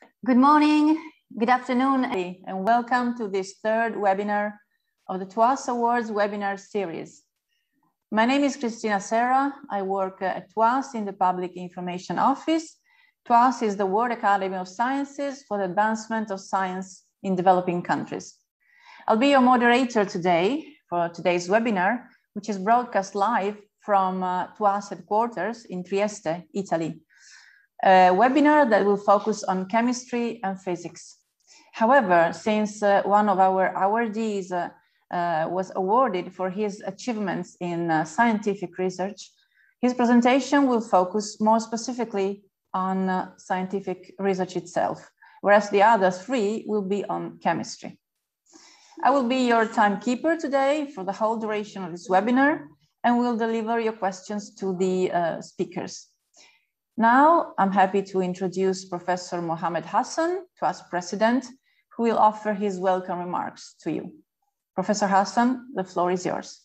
Good morning, good afternoon, and welcome to this third webinar of the TWAS Awards webinar series. My name is Cristina Serra. I work at TWAS in the Public Information Office. TWAS is the World Academy of Sciences for the advancement of science in developing countries. I'll be your moderator today for today's webinar, which is broadcast live from TWAS headquarters in Trieste, Italy. A webinar that will focus on chemistry and physics. However, since one of our awardees was awarded for his achievements in scientific research, his presentation will focus more specifically on scientific research itself, whereas the other three will be on chemistry. I will be your timekeeper today for the whole duration of this webinar and will deliver your questions to the speakers. Now, I'm happy to introduce Professor Mohammed Hassan, TWAS President, who will offer his welcome remarks to you. Professor Hassan, the floor is yours.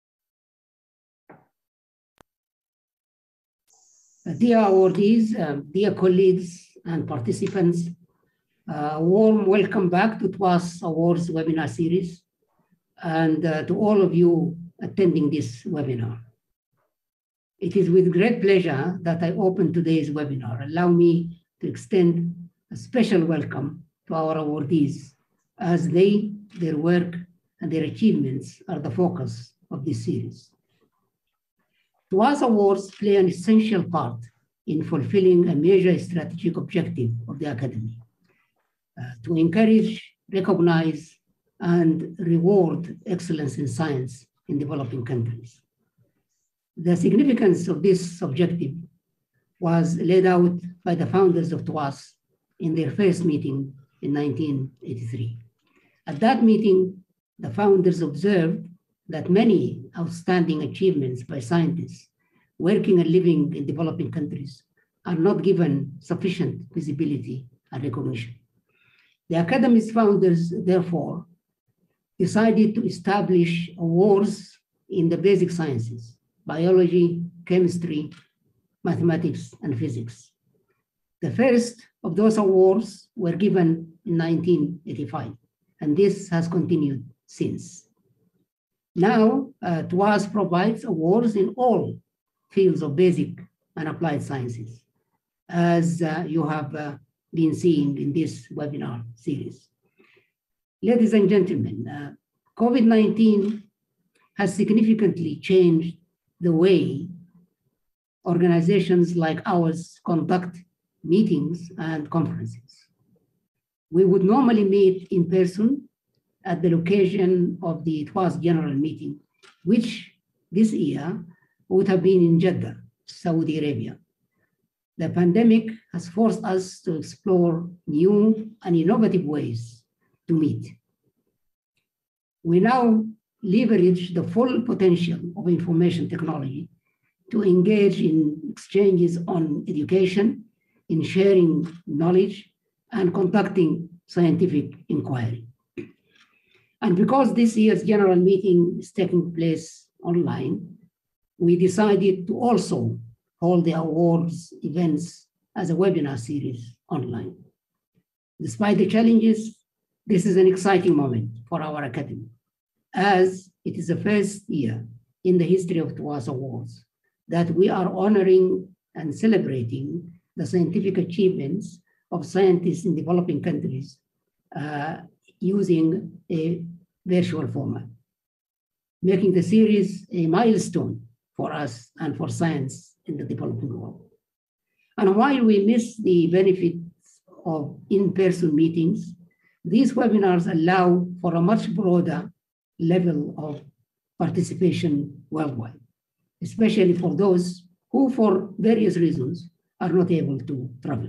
Dear awardees, dear colleagues and participants, a warm welcome back to TWAS Awards webinar series and to all of you attending this webinar. It is with great pleasure that I open today's webinar. Allow me to extend a special welcome to our awardees as their work and their achievements are the focus of this series. TWAS Awards play an essential part in fulfilling a major strategic objective of the Academy, to encourage, recognize, and reward excellence in science in developing countries. The significance of this objective was laid out by the founders of TWAS in their first meeting in 1983. At that meeting, the founders observed that many outstanding achievements by scientists working and living in developing countries are not given sufficient visibility and recognition. The Academy's founders, therefore, decided to establish awards in the basic sciences: biology, chemistry, mathematics, and physics. The first of those awards were given in 1985, and this has continued since. Now, TWAS provides awards in all fields of basic and applied sciences, as you have been seeing in this webinar series. Ladies and gentlemen, COVID-19 has significantly changed the way organizations like ours conduct meetings and conferences. We would normally meet in person at the location of the TWAS General Meeting, which this year would have been in Jeddah, Saudi Arabia. The pandemic has forced us to explore new and innovative ways to meet. We now leverage the full potential of information technology to engage in exchanges on education, in sharing knowledge, and conducting scientific inquiry. And because this year's general meeting is taking place online, we decided to also hold the awards events as a webinar series online. Despite the challenges, this is an exciting moment for our Academy, as it is the first year in the history of TWAS Awards that we are honoring and celebrating the scientific achievements of scientists in developing countries using a virtual format, making the series a milestone for us and for science in the developing world. And while we miss the benefits of in-person meetings, these webinars allow for a much broader level of participation worldwide, especially for those who, for various reasons, are not able to travel.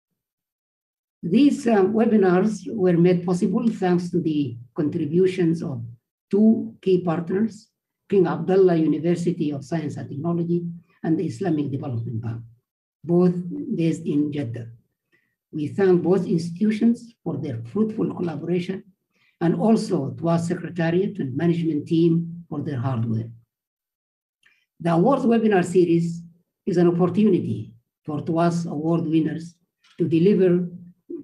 These webinars were made possible thanks to the contributions of two key partners, King Abdullah University of Science and Technology and the Islamic Development Bank, both based in Jeddah. We thank both institutions for their fruitful collaboration, and also TWAS Secretariat and management team for their hard work. The awards webinar series is an opportunity for TWAS award winners to deliver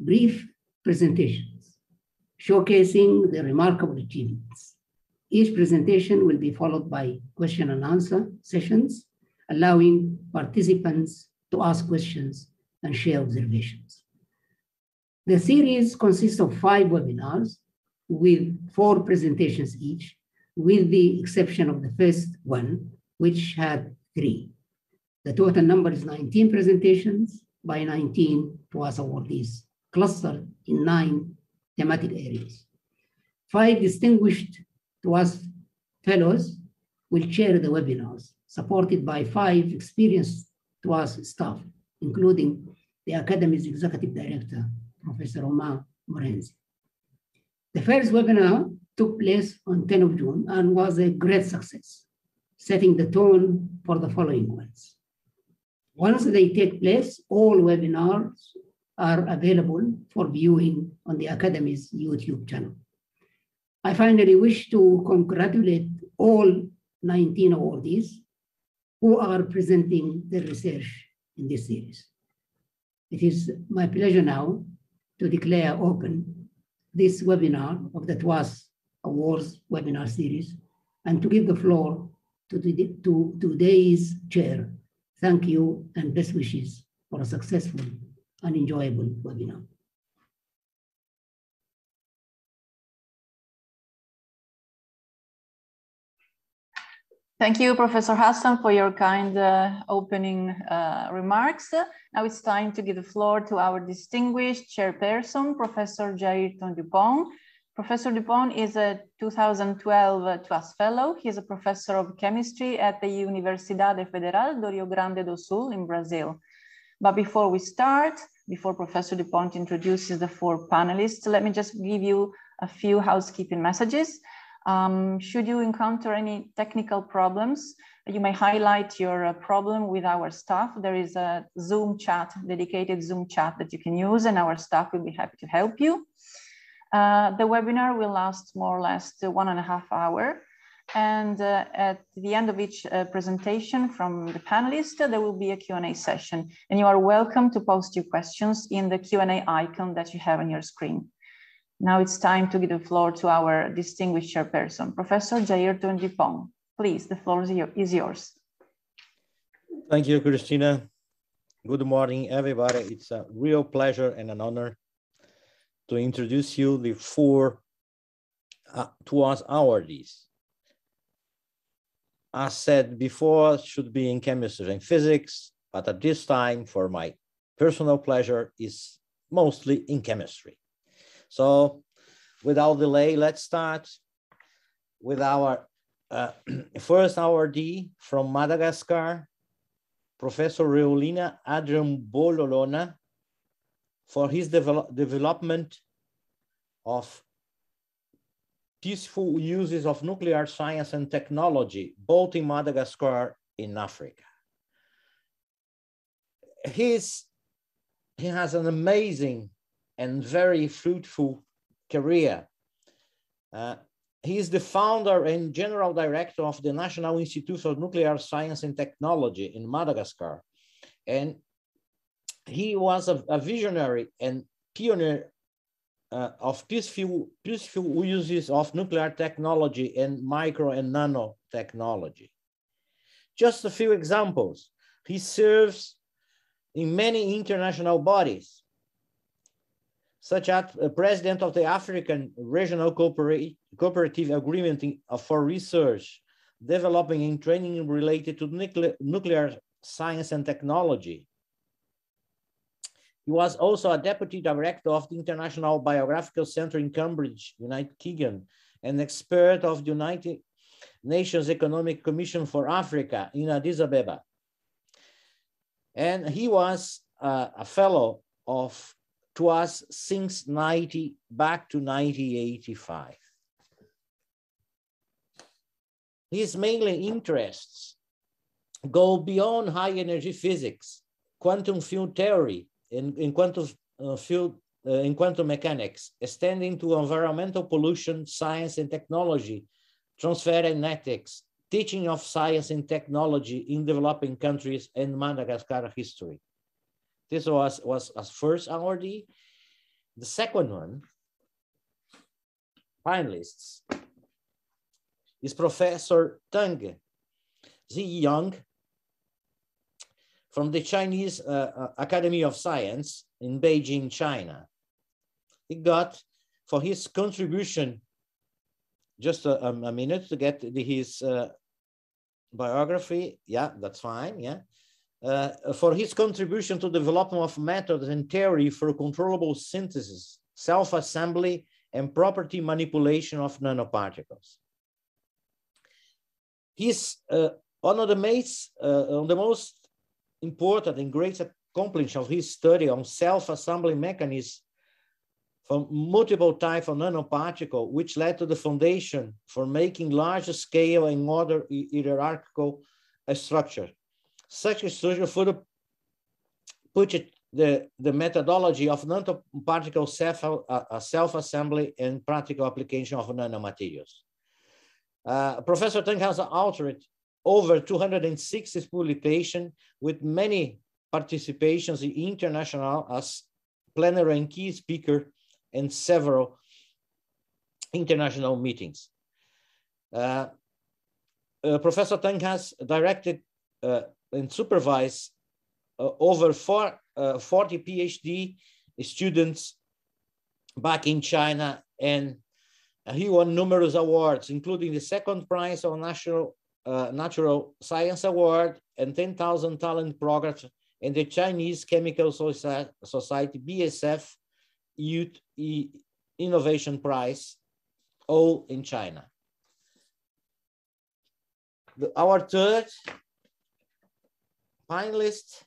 brief presentations showcasing the remarkable achievements. Each presentation will be followed by question and answer sessions, allowing participants to ask questions and share observations. The series consists of 5 webinars with 4 presentations each, with the exception of the first one, which had 3. The total number is 19 presentations by 19 TWAS awardees, clustered in 9 thematic areas. 5 distinguished TWAS Fellows will chair the webinars, supported by 5 experienced TWAS staff, including the Academy's Executive Director, Professor Omar Morenzi. The first webinar took place on 10 of June and was a great success, setting the tone for the following ones. Once they take place, all webinars are available for viewing on the Academy's YouTube channel. I finally wish to congratulate all 19 awardees who are presenting their research in this series. It is my pleasure now to declare open this webinar of the TWAS Awards webinar series and to give the floor to today's chair. Thank you and best wishes for a successful and enjoyable webinar. Thank you, Professor Hassan, for your kind opening remarks. Now it's time to give the floor to our distinguished chairperson, Professor Jairton Dupont. Professor Dupont is a 2012 TWAS Fellow. He is a professor of chemistry at the Universidade Federal do Rio Grande do Sul in Brazil. But before we start, before Professor Dupont introduces the 4 panelists, let me just give you a few housekeeping messages. Should you encounter any technical problems, you may highlight your problem with our staff. There is a Zoom chat, dedicated Zoom chat that you can use, and our staff will be happy to help you. The webinar will last more or less 1.5 hours. And at the end of each presentation from the panelists, there will be a Q&A session. And you are welcome to post your questions in the Q&A icon that you have on your screen. Now it's time to give the floor to our distinguished chairperson, Professor Jairton Dupont. Please, the floor is yours. Thank you, Christina. Good morning, everybody. It's a real pleasure and an honor to introduce you the 4 TWAS awardees. As said before, should be in chemistry and physics, but at this time, for my personal pleasure, is mostly in chemistry. So without delay, let's start with our first awardee from Madagascar, Professor Raoelina Andriabololona, for his development of peaceful uses of nuclear science and technology, both in Madagascar and in Africa. He has an amazing and very fruitful career. He is the founder and general director of the National Institute of Nuclear Science and Technology in Madagascar. And he was a visionary and pioneer of peaceful uses of nuclear technology and micro and nano technology. Just a few examples. He serves in many international bodies, such as president of the African Regional Cooperative Agreement for Research, Developing and Training related to nuclear science and technology. He was also a deputy director of the International Biographical Center in Cambridge, United Kingdom, and expert of the United Nations Economic Commission for Africa in Addis Ababa. And he was a fellow of TWAS since back to 1985. His mainly interests go beyond high energy physics, quantum field theory, in quantum mechanics, extending to environmental pollution, science and technology, transfer and ethics, teaching of science and technology in developing countries, and Madagascar history. This was his first awardee. The second one, finalists, is Professor Tang, Zhiyong, from the Chinese Academy of Science in Beijing, China. He got, for his contribution, just a minute to get his biography. Yeah, that's fine, yeah. For his contribution to the development of methods and theory for controllable synthesis, self-assembly, and property manipulation of nanoparticles. He's one of the most important and great accomplishment of his study on self-assembly mechanisms for multiple types of nanoparticle, which led to the foundation for making larger scale and other hierarchical structure. Such a structure further put the methodology of nanoparticle self-assembly and practical application of nanomaterials. Professor Tang has authored over 260 publications with many participations in international as plenary and key speaker and several international meetings. Professor Tang has directed and supervised over 40 PhD students back in China, and he won numerous awards, including the second prize of Natural Science Award and 10,000 Talent Program and the Chinese Chemical Society BSF Youth Innovation Prize, all in China. Our third finalist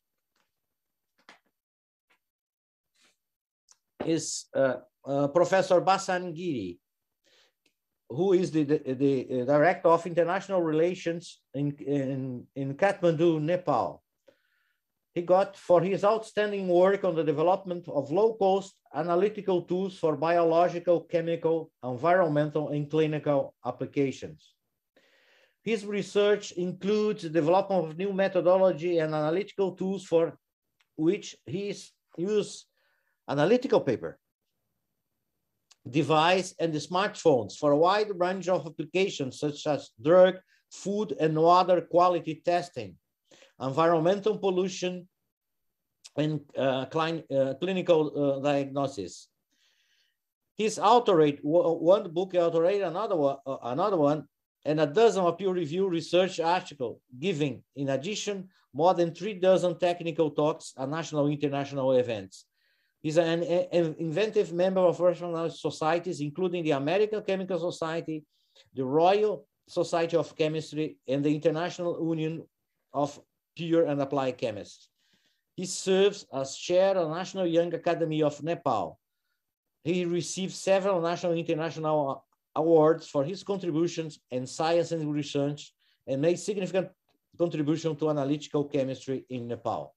is Professor Basant Giri, who is the Director of International Relations in Kathmandu, Nepal. He got for his outstanding work on the development of low-cost analytical tools for biological, chemical, environmental, and clinical applications. His research includes the development of new methodology and analytical tools for which he uses analytical paper, device, and the smartphones for a wide range of applications such as drug, food, and water quality testing, environmental pollution, and clinical diagnosis. He's authored one book, another one, and a dozen of peer-reviewed research articles, giving, in addition, more than 3 dozen technical talks at national and international events. He's an inventive member of professional societies, including the American Chemical Society, the Royal Society of Chemistry, and the International Union of Pure and Applied Chemists. He serves as chair of the National Young Academy of Nepal. He received several national and international awards for his contributions in science and research, and made significant contribution to analytical chemistry in Nepal.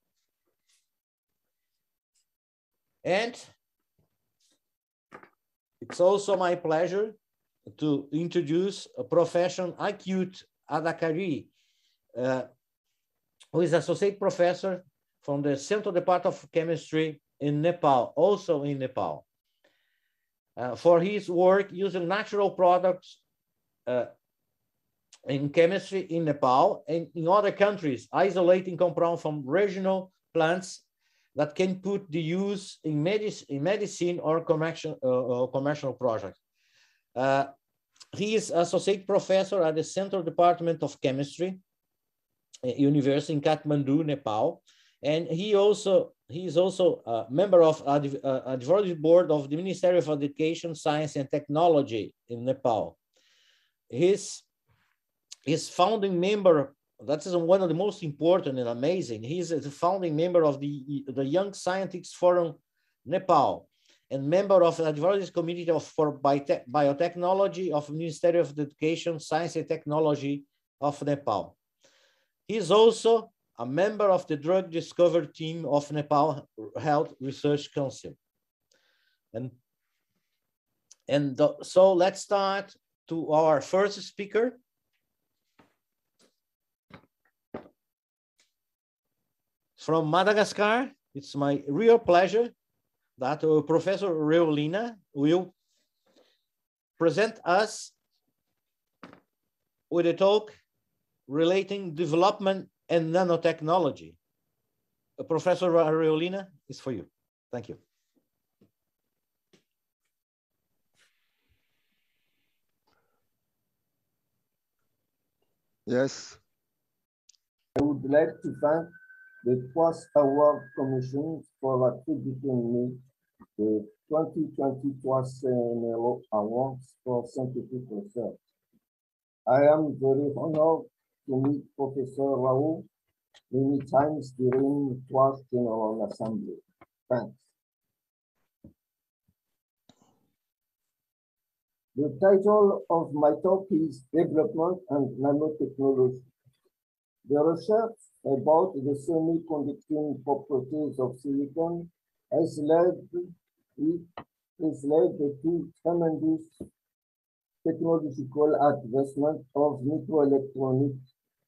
And it's also my pleasure to introduce Professor Achyut Adhikari, who is associate professor from the Central Department of Chemistry in Nepal, also in Nepal, for his work using natural products in chemistry in Nepal and in other countries, isolating compounds from regional plants that can put the use in medicine or commercial projects. He is associate professor at the Central Department of Chemistry, University in Kathmandu, Nepal, and he is also a member of advisory board of the Ministry of Education, Science, and Technology in Nepal. His founding member. That is one of the most important and amazing. He's the founding member of the Young Scientists Forum Nepal and member of the advisory committee for biotechnology of the Ministry of Education, Science and Technology of Nepal. He's also a member of the drug discovery team of Nepal Health Research Council. So let's start to our first speaker. From Madagascar, it's my real pleasure, that Professor Raoelina will present us with a talk relating development and nanotechnology. Professor Raoelina, is for you. Thank you. Yes. I would like to thank the TWAS Award Commission for attributing me the 2020 TWAS C.N.R. Awards for Scientific Research. I am very honored to meet Professor Rao many times during TWAS General Assembly. Thanks. The title of my talk is Development and Nanotechnology. The research about the semiconducting properties of silicon has led to tremendous technological advancement of microelectronics.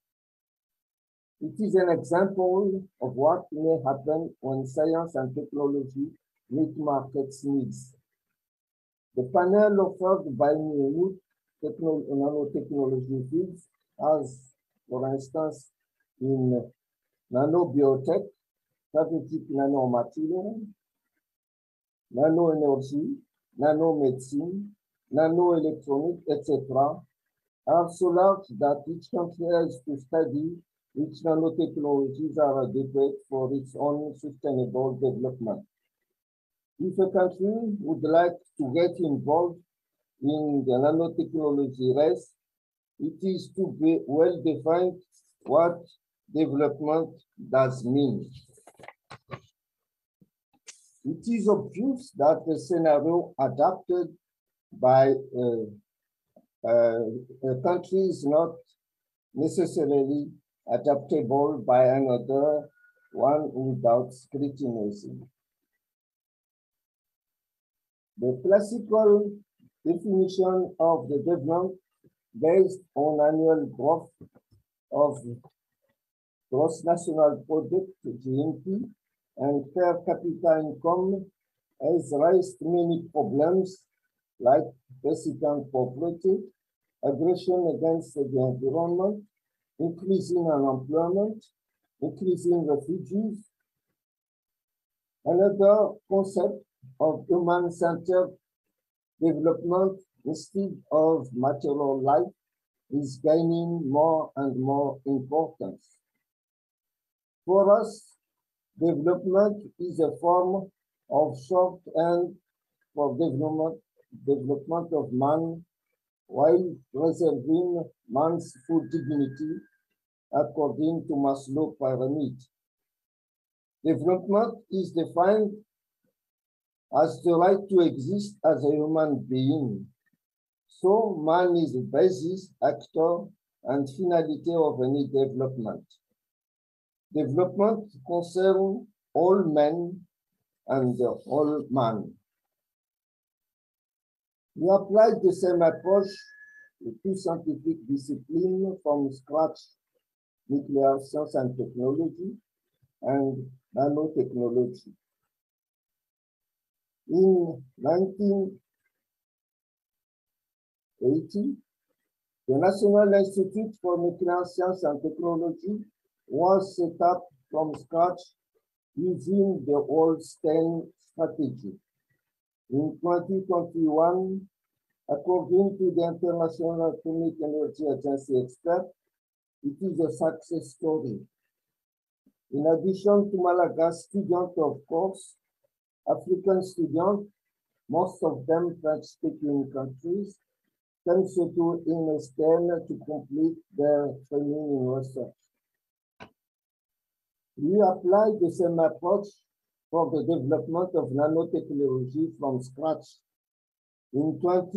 It is an example of what may happen when science and technology meet markets needs. The panel offered by new nanotechnology fields, as for instance in nanobiotech, strategic nanomaterial, nanoenergy, nanomedicine, nanoelectronics, etc., are so large that each country has to study which nanotechnologies are adequate for its own sustainable development. If a country would like to get involved in the nanotechnology race, it is to be well defined what development does mean. It is obvious that the scenario adapted by a country is not necessarily adaptable by another one without scrutinizing. The classical definition of the development based on annual growth of gross national product, GNP, and per capita income has raised many problems like persistent poverty, aggression against the environment, increasing unemployment, increasing refugees. Another concept of human-centered development instead of material life is gaining more and more importance. For us, development is a form of shorthand for development of man while preserving man's full dignity according to Maslow's pyramid. Development is defined as the right to exist as a human being. So man is the basis, actor, and finality of any development. Development concerns all men and all man. We applied the same approach to scientific disciplines from scratch: nuclear science and technology and nanotechnology. In 1980, the National Institute for Nuclear Science and Technology was set up from scratch using the old STEM strategy. In 2021, according to the International Atomic Energy Agency expert, it is a success story. In addition to Malagasy students, of course, African students, most of them French-speaking countries, came to INSTEN to complete their training in research. We applied the same approach for the development of nanotechnology from scratch. In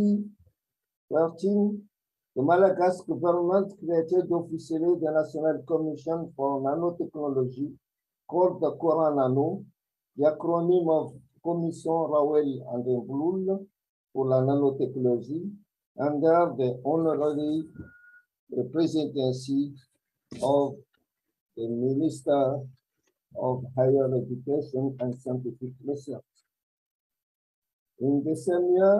2013, the Madagascar government created officially the National Commission for Nanotechnology, called the CORANANO, the acronym of Commission Raoelina pour la Nanotechnologie, under the honorary presidency of the Minister of Higher Education and Scientific Research. In the same year,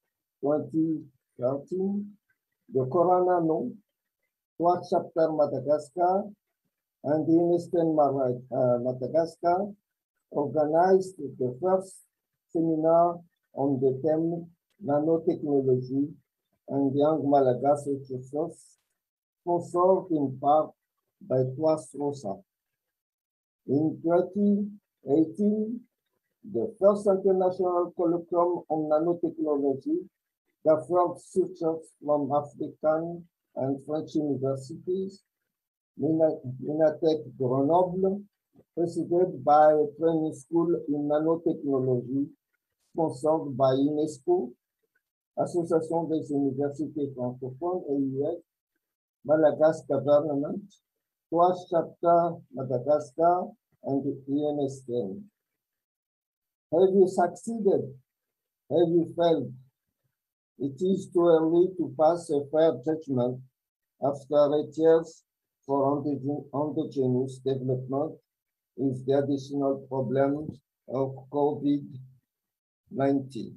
2013, the Corona No, TWAS chapter Madagascar and the Eastern Madagascar organized the first seminar on the theme nanotechnology and young Malagasy research, sponsored in part by TWAS Rosa. In 2018, the first international colloquium on nanotechnology gathered researchers from African and French universities, Minatech Grenoble, preceded by a training school in nanotechnology, sponsored by UNESCO, Association des Universités Francophones, AUF, Madagascar Government, TWAS Chapter Madagascar, and the ENSN. Have you succeeded? Have you failed? It is too early to pass a fair judgment after 8 years for endogenous development with the additional problem of COVID-19.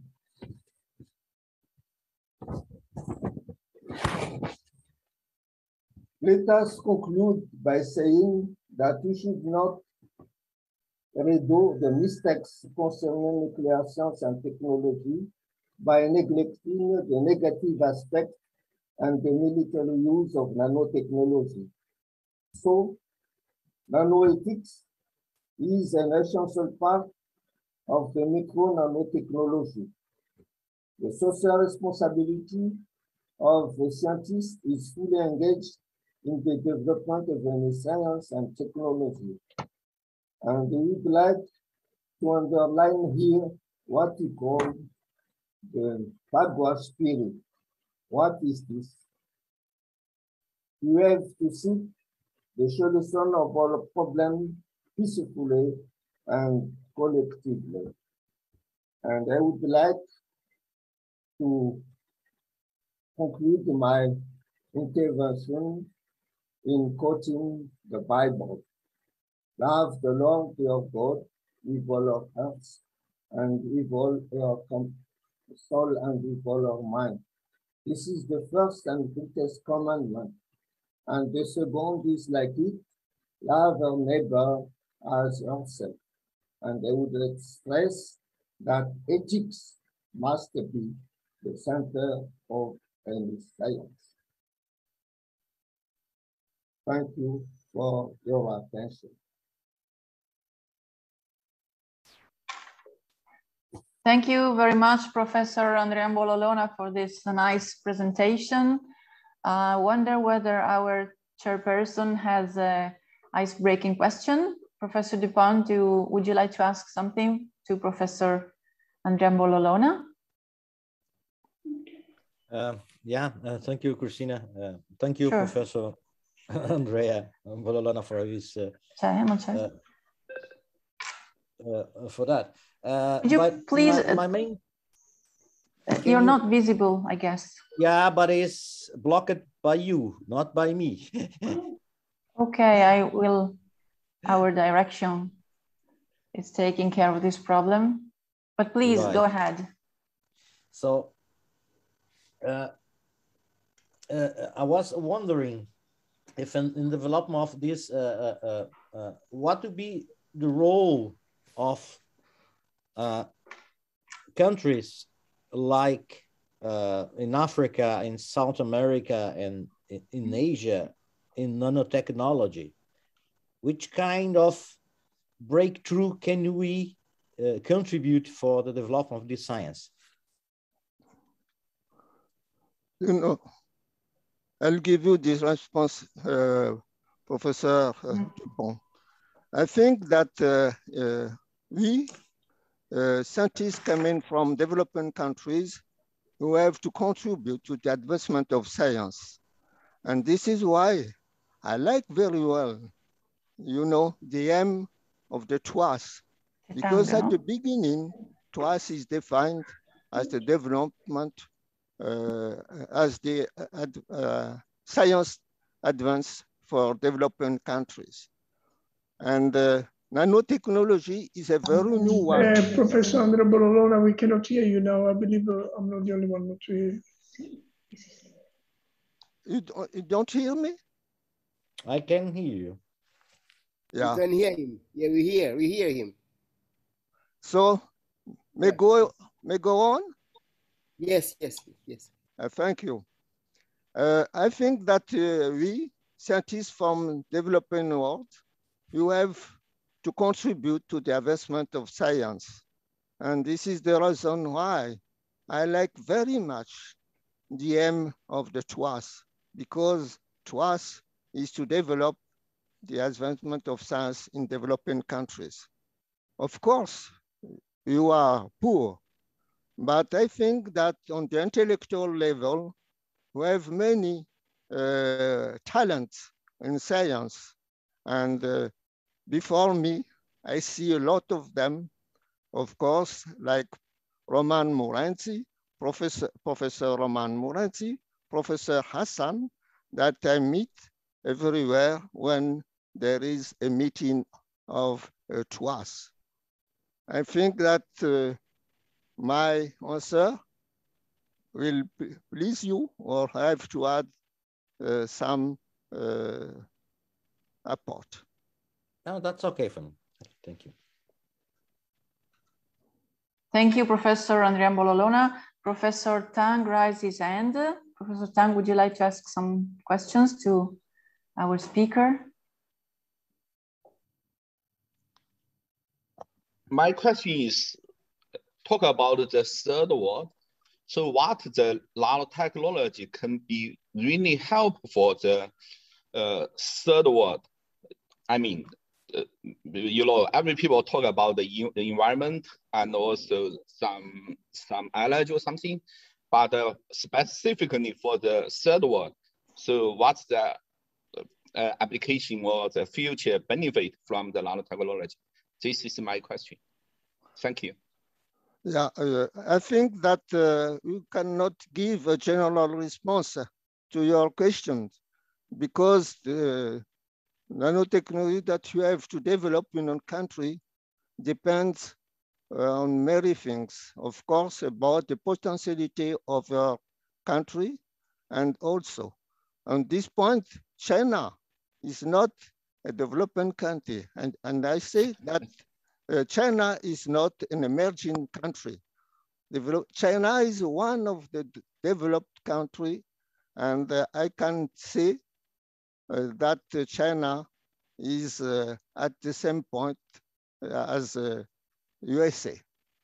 Let us conclude by saying that we should not redo the mistakes concerning nuclear science and technology by neglecting the negative aspect and the military use of nanotechnology. So, nanoethics is an essential part of the micro-nanotechnology. The social responsibility of the scientist is fully engaged in the development of any science and technology. And we would like to underline here what we call the TWAS spirit. What is this? We have to seek the solution of all problems peacefully and collectively. And I would like to conclude my intervention in quoting the Bible. Love the Lord your God with all our hearts and with all our soul and with all our mind. This is the first and greatest commandment. And the second is like it, love our neighbor as yourself. And I would stress that ethics must be the center of any science. Thank you for your attention. Thank you very much, Professor Andriabololona, for this nice presentation. I wonder whether our chairperson has an ice-breaking question. Professor Dupont, would you like to ask something to Professor Andriabololona? Thank you, Christina. Thank you, sure. Professor Andriabololona, for his for that. Could you please? My main. You're not visible, I guess. Yeah, but it's blocked by you, not by me. Okay, I will. Our direction is taking care of this problem, but please go ahead. So, I was wondering if in development of this, what would be the role of countries like in Africa, in South America, and in Asia, in nanotechnology? Which kind of breakthrough can we contribute for the development of this science? You know, I'll give you this response, Professor Dupont. I think that we, scientists coming from developing countries, who have to contribute to the advancement of science. And this is why I like very well, you know, the aim of the TWAS, because at the beginning, TWAS is defined as the development, as the science advance for developing countries. And nanotechnology is a very new one. Professor Andriabololona, we cannot hear you now. I believe I'm not the only one not to hear You don't hear me? I can hear you. Yeah. You can hear him. Yeah, we hear him. So, may go on? Yes. Thank you. I think that we, scientists from developing world, you have to contribute to the advancement of science. And this is the reason why I like very much the aim of the TWAS, because TWAS is to develop the advancement of science in developing countries. Of course, you are poor, but I think that on the intellectual level, we have many talents in science. And before me, I see a lot of them, of course, like Roman Moranti, Professor Roman Moranti, Professor Hassan, that I meet everywhere when there is a meeting of TWAS. I think that my answer will please you, or I have to add some apport. No, that's okay for me. Thank you. Thank you, Professor Andriabololona. Professor Tang raised his hand. Professor Tang, would you like to ask some questions to our speaker? My question is, talk about the third world. So what the nanotechnology can be really helpful for the third world? I mean, every people talk about the environment and also some allergy or something, but specifically for the third world. So what's the application or the future benefit from the nanotechnology? This is my question. Thank you. Yeah, I think that you cannot give a general response to your questions, because the nanotechnology that you have to develop in a country depends on many things. Of course, about the potentiality of your country, and also on this point, China is not a developing country, and I say that China is not an emerging country. China is one of the developed countries, and I can say that China is at the same point as USA.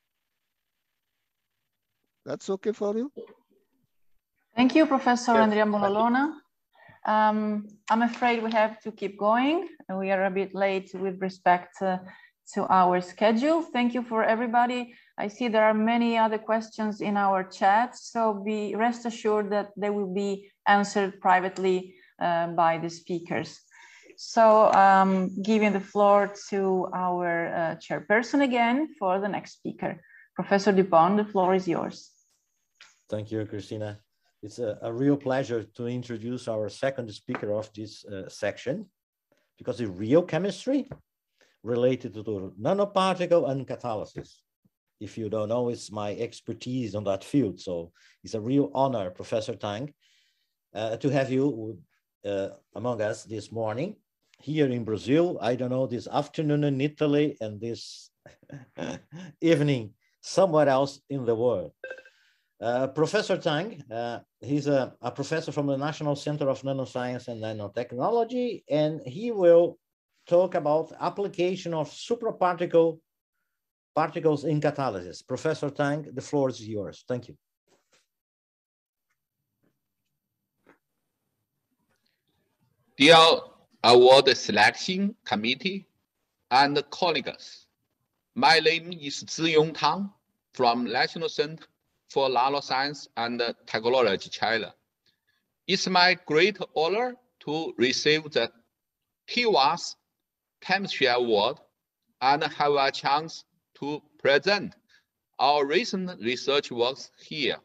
That's okay for you? Thank you, Professor Yes, Andriabololona. I'm afraid we have to keep going. We are a bit late with respect to our schedule. Thank you for everybody. I see there are many other questions in our chat, so rest assured that they will be answered privately by the speakers. So giving the floor to our chairperson again for the next speaker. Professor Dupont, the floor is yours. Thank you, Christina. It's a real pleasure to introduce our second speaker of this section, because the real chemistry related to nanoparticle and catalysis. If you don't know, it's my expertise on that field. So it's a real honor, Professor Tang, to have you among us this morning here in Brazil. I don't know, this afternoon in Italy, and this evening somewhere else in the world. Professor Tang, he's a professor from the National Center of Nanoscience and Nanotechnology, and he will talk about application of supraparticles in catalysis. Professor Tang, the floor is yours. Thank you. Dear award selection committee and colleagues, my name is Zhiyong Tang from National Center for Nanoscience and Technology, China. It's my great honor to receive the TWAS Chemistry Award and have a chance to present our recent research works here.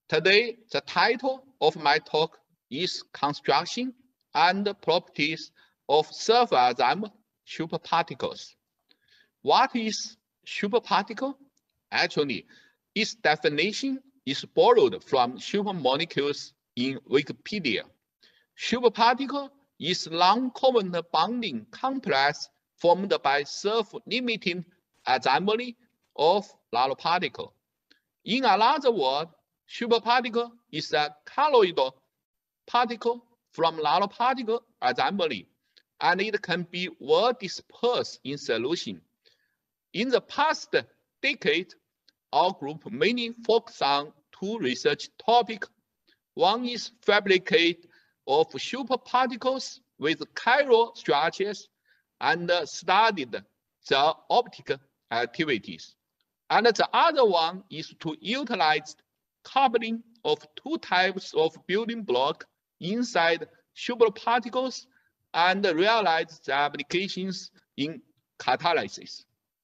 Today, the title of my talk is Construction and Properties of Self-Assembled Superparticles. What is superparticle? Actually, its definition is borrowed from supermolecules in Wikipedia. Superparticle is non-covalent bonding complex formed by self-limiting assembly of nanoparticle. In another word, superparticle is a colloidal particle from nanoparticle assembly, and it can be well dispersed in solution. In the past decade, our group mainly focused on two research topics. One is fabricate of superparticles with chiral structures and studied the optical activities. And the other one is to utilize coupling of two types of building block inside superparticles and realize the applications in catalysis.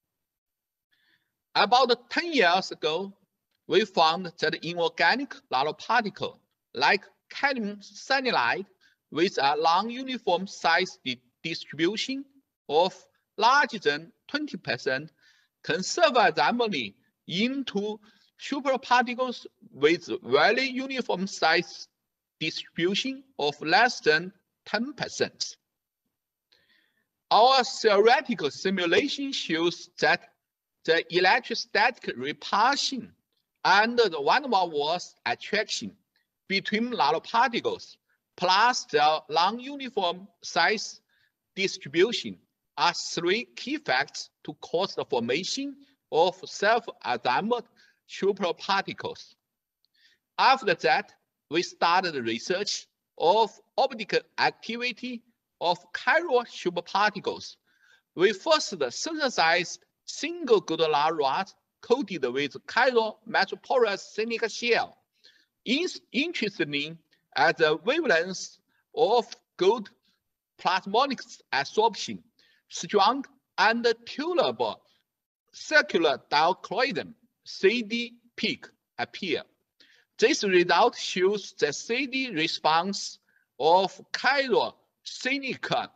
About 10 years ago, we found that inorganic nanoparticle like cadmium cyanide with a non-uniform size distribution of larger than 20% can self-assembly into superparticles with very uniform size distribution of less than 10%. Our theoretical simulation shows that the electrostatic repulsion and the van der Waals attraction between nanoparticles plus their non-uniform size distribution are three key facts to cause the formation of self-assembled superparticles. After that, we started research of optical activity of chiral superparticles. We first synthesized single gold rods coated with chiral metroporous silica shell. Interestingly, at the wavelength of gold plasmonic absorption, strong and tunable circular dichroism CD peak appear. This result shows the CD response of chiral silica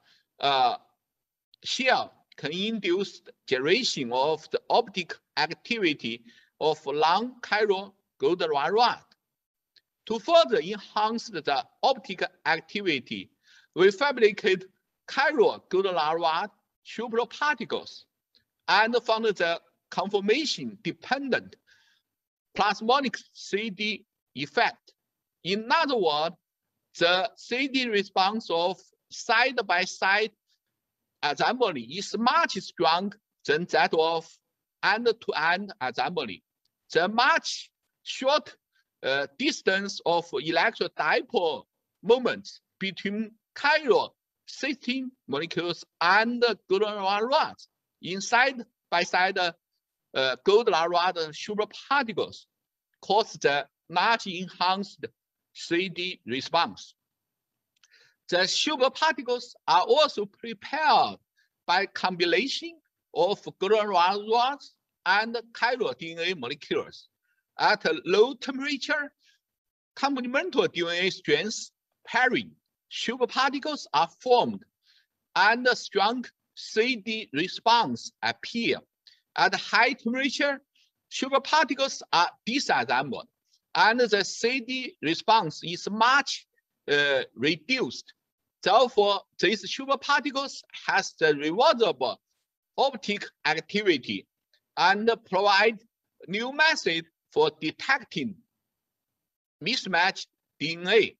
shell can induce generation of the optic activity of non-chiral gold rod. To further enhance the optic activity, we fabricate chiral gold rod superparticles and found the conformation-dependent plasmonic CD effect. In other words, the CD response of side-by-side assembly is much stronger than that of end-to-end assembly. The much short distance of electrodipole moments between chiral cysteine molecules and gold rods in side-by-side gold rod superparticles cause the much enhanced CD response. The superparticles are also prepared by combination of gold rods and chiral DNA molecules. At a low temperature, complementary DNA strands pairing, superparticles are formed and a strong CD response appear. At high temperature, superparticles are disassembled and the CD response is much reduced. Therefore, these superparticles has the reversible optic activity and provide new method for detecting mismatched DNA.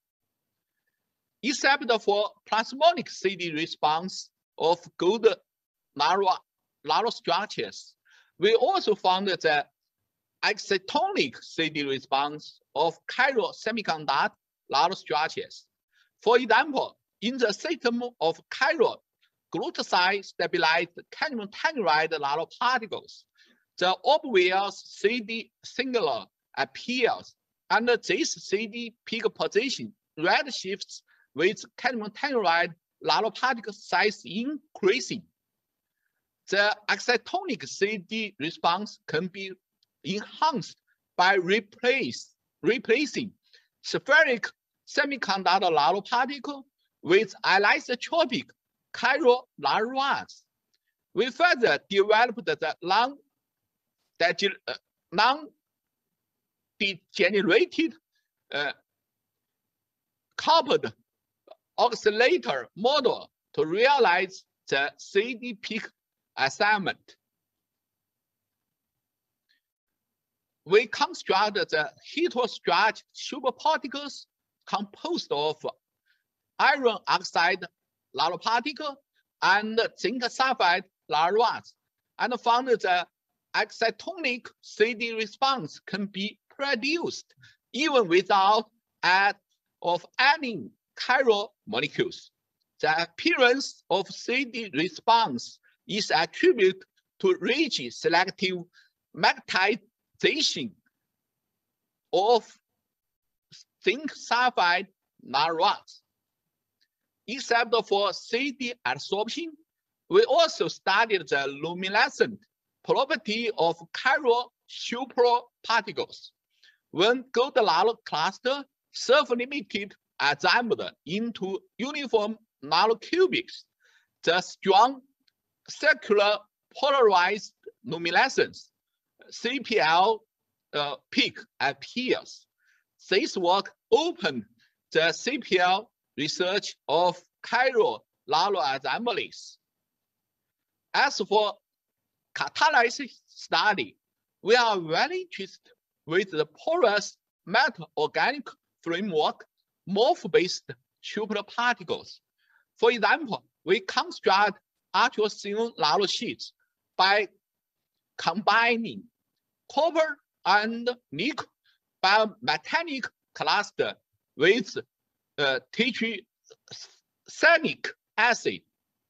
Except for plasmonic CD response of gold nanostructures, we also found the excitonic CD response of chiral semiconductor nanostructures. For example, in the system of chiral glutathione stabilized cadmium telluride nanoparticles, the obvious CD signal appears, and this CD peak position redshifts with cadmium telluride nanoparticle size increasing. The excitonic CD response can be enhanced by replace replacing spheric semiconductor nanoparticle with anisotropic chiral nanorods. We further developed the non-degenerated coupled oscillator model to realize the CD peak assignment. We construct the heterostratic superparticles composed of iron oxide nanoparticle and zinc sulfide nanorods, and found the excitonic CD response can be produced even without adding chiral molecules. The appearance of CD response is attributed to rich selective magnetization of zinc sulfide nanorods. Except for CD adsorption, we also studied the luminescent property of chiral superparticles. When gold nano cluster self-limited assembled into uniform nanocubics, the strong circular polarized luminescence CPL peak appears. This work opened the CPL research of chiral nanoassemblies. As for catalysis study, we are very interested with the porous metal-organic framework morph-based superparticles. For example, we construct ultra-thin nanosheets by combining copper and nickel biomechanic cluster with tetracyclic acid,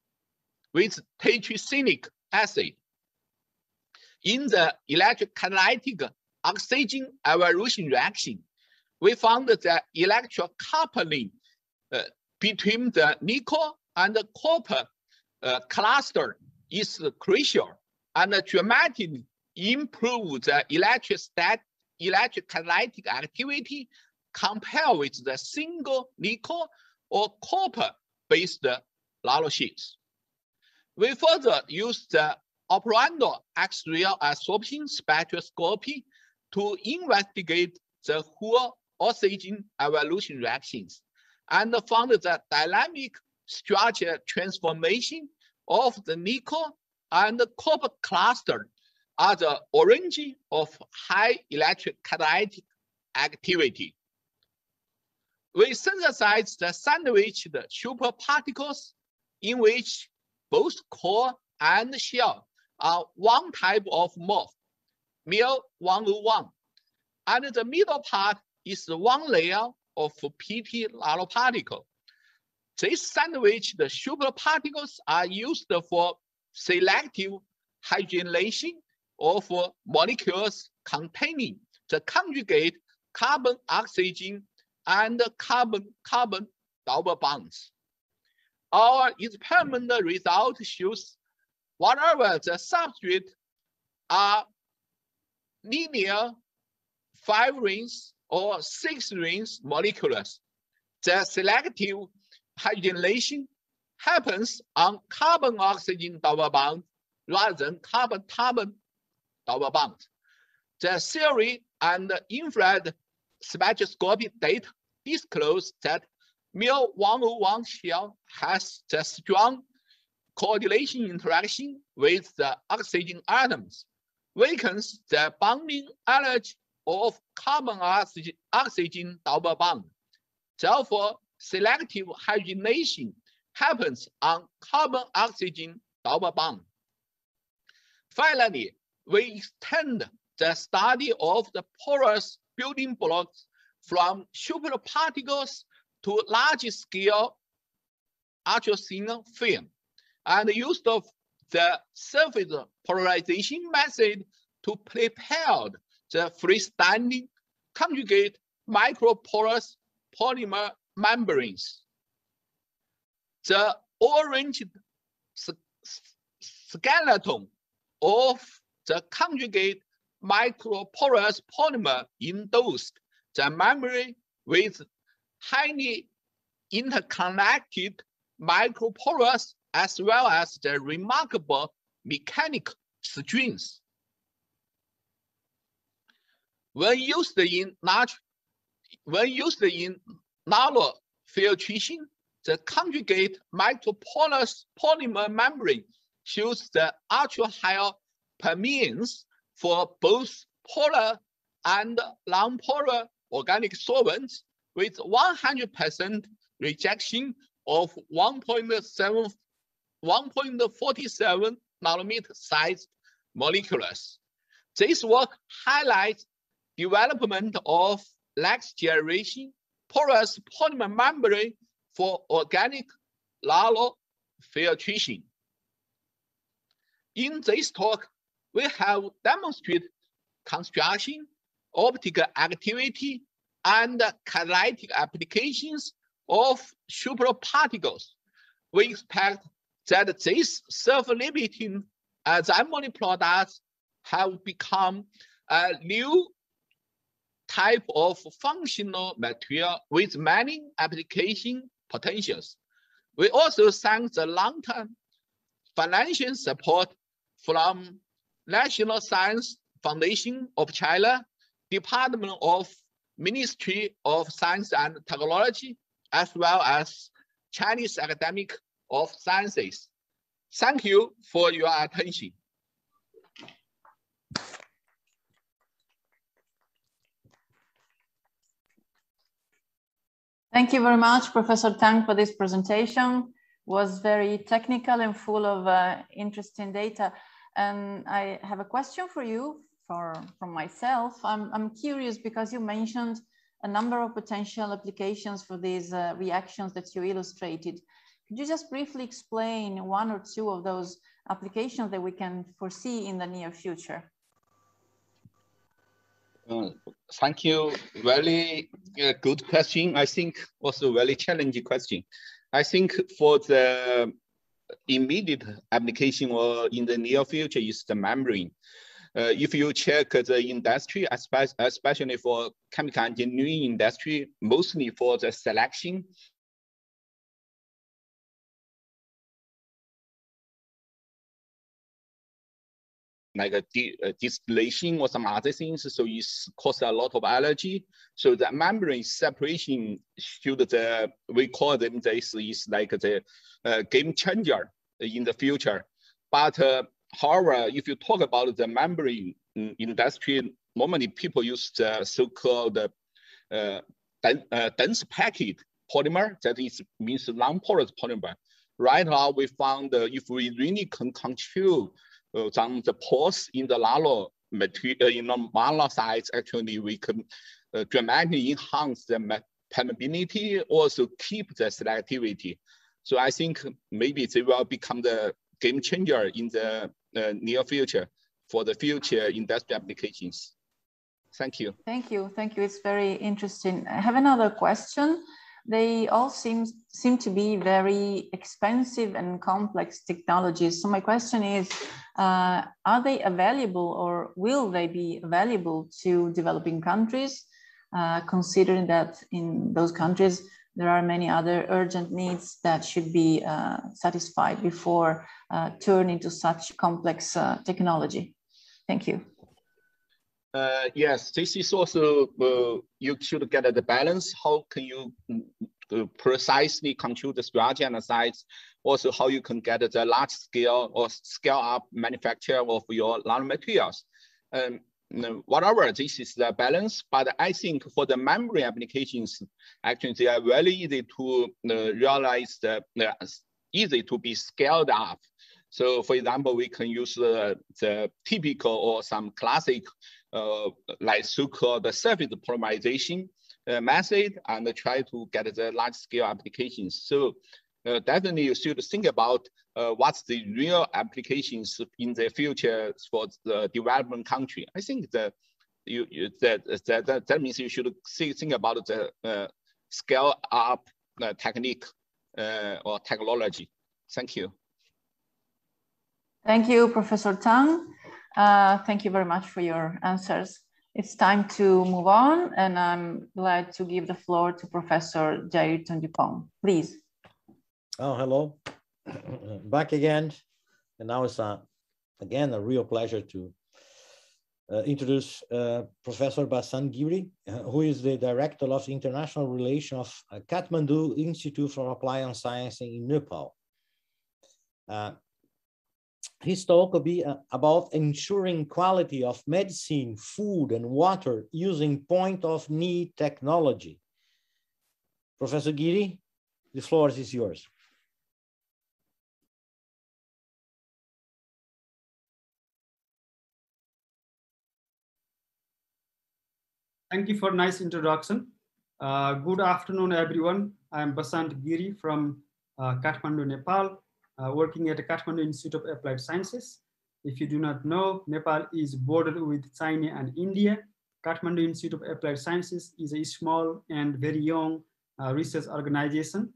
In the electrocatalytic oxygen evolution reaction, we found the electrocoupling between the nickel and the copper cluster is crucial and dramatically improve the electrocatalytic activity compared with the single nickel or copper-based nanosheets. We further used the operando X-ray absorption spectroscopy to investigate the whole oxygen evolution reactions and found the dynamic structure transformation of the nickel and the copper cluster are the origin of high electrocatalytic activity. We synthesized the sandwiched superparticles in which both core and shell are one type of morph, MIL101, and the middle part is one layer of PT nanoparticle. These sandwiched superparticles are used for selective hydrogenation of molecules containing the conjugate carbon-oxygen and carbon-carbon double bonds. Our experimental result shows whatever the substrate are linear 5-ring or 6-ring molecules, the selective hydrogenation happens on carbon-oxygen double bond rather than carbon-carbon double bond. The theory and infrared spectroscopy data disclose that MIL101 shell has the strong coordination interaction with the oxygen atoms, weakens the bonding energy of carbon-oxygen double bond. Therefore, selective hydrogenation happens on carbon-oxygen double bond. Finally, we extend the study of the porous building blocks from superparticles to large-scale ultra-thin film, and use of the surface polarization method to prepare the freestanding conjugate microporous polymer membranes. The orange skeleton of the conjugate microporous polymer endorsed the memory with highly interconnected microporous as well as the remarkable mechanical strength. When used in nanofiltration, the conjugate microporous polymer membrane shows the ultra-high permeance for both polar and non-polar organic solvents with 100% rejection of 1.47 nanometer sized molecules. This work highlights development of next generation porous polymer membrane for organic nanofiltration. In this talk, we have demonstrated construction, optical activity, and kinetic applications of superparticles. We expect that these self-limiting assembly products have become a new type of functional material with many application potentials. We also thank the long-term financial support from National Science Foundation of China, Department of Ministry of Science and Technology, as well as Chinese Academy of Sciences. Thank you for your attention. Thank you very much, Professor Tang, for this presentation. It was very technical and full of interesting data. And I have a question for you from myself. I'm curious because you mentioned a number of potential applications for these reactions that you illustrated. Could you just briefly explain one or two of those applications that we can foresee in the near future? Thank you. Very good question. I think also very challenging question. I think for the immediate application or in the near future is the membrane. If you check the industry, especially for chemical engineering industry, mostly for the selection, like a distillation or some other things, so it causes a lot of allergy. So the membrane separation should we call them this is like the game changer in the future. But however, if you talk about the membrane industry, normally people use the so-called dense packed polymer, that is means non-porous polymer. Right now, we found if we really can control the pores in the nano material, in the nano size, actually we can dramatically enhance the permeability, also keep the selectivity. So I think maybe they will become the game changer in the near future for the future industrial applications. Thank you. Thank you. Thank you. It's very interesting. I have another question. They all seem to be very expensive and complex technologies. So my question is, are they available or will they be available to developing countries, considering that in those countries there are many other urgent needs that should be satisfied before turning to such complex technology? Thank you. Yes, this is also, you should get the balance. How can you precisely control the structure and the size? Also, how you can get the large scale or scale up manufacture of your nanomaterials. Whatever, this is the balance. But I think for the membrane applications, actually, they are very easy to realize, easy to be scaled up. So, for example, we can use the typical or some classic like so-called surface polymerization method and try to get the large scale applications. So definitely you should think about what's the real applications in the future for the development country. I think that that means you should think about the scale up technique or technology. Thank you. Thank you, Professor Tang. Thank you very much for your answers. It's time to move on, and I'm glad to give the floor to Professor Jair Tondupong. Please. Oh, hello. Back again. And now it's again a real pleasure to introduce Professor Basant Giri, who is the Director of International Relations of Kathmandu Institute for Applied Science in Nepal. His talk will be about ensuring quality of medicine, food, and water using point-of-need technology. Professor Giri, the floor is yours. Thank you for a nice introduction. Good afternoon, everyone. I'm Basant Giri from Kathmandu, Nepal, working at the Kathmandu Institute of Applied Sciences. If you do not know, Nepal is bordered with China and India. Kathmandu Institute of Applied Sciences is a small and very young research organization.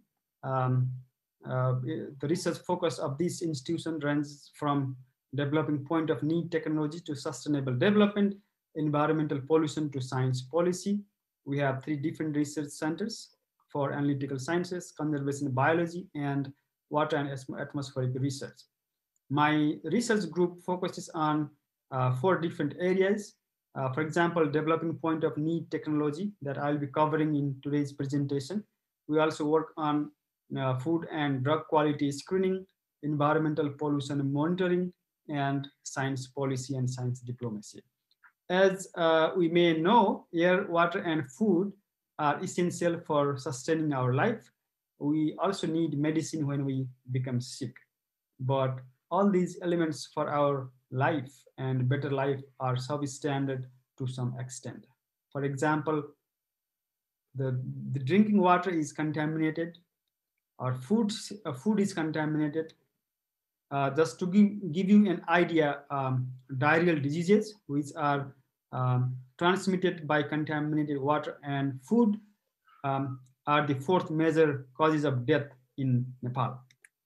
The research focus of this institution runs from developing point-of-need technology to sustainable development, environmental pollution to science policy. We have 3 different research centers for analytical sciences, conservation biology, and water and atmospheric research. My research group focuses on 4 different areas. For example, developing point-of-need technology that I'll be covering in today's presentation. We also work on food and drug quality screening, environmental pollution monitoring, and science policy and science diplomacy. As we may know, air, water, and food are essential for sustaining our life. We also need medicine when we become sick. But all these elements for our life and better life are substandard to some extent. For example, the drinking water is contaminated, our food is contaminated. Just to give you an idea, diarrheal diseases, which are transmitted by contaminated water and food, are the 4th major causes of death in Nepal.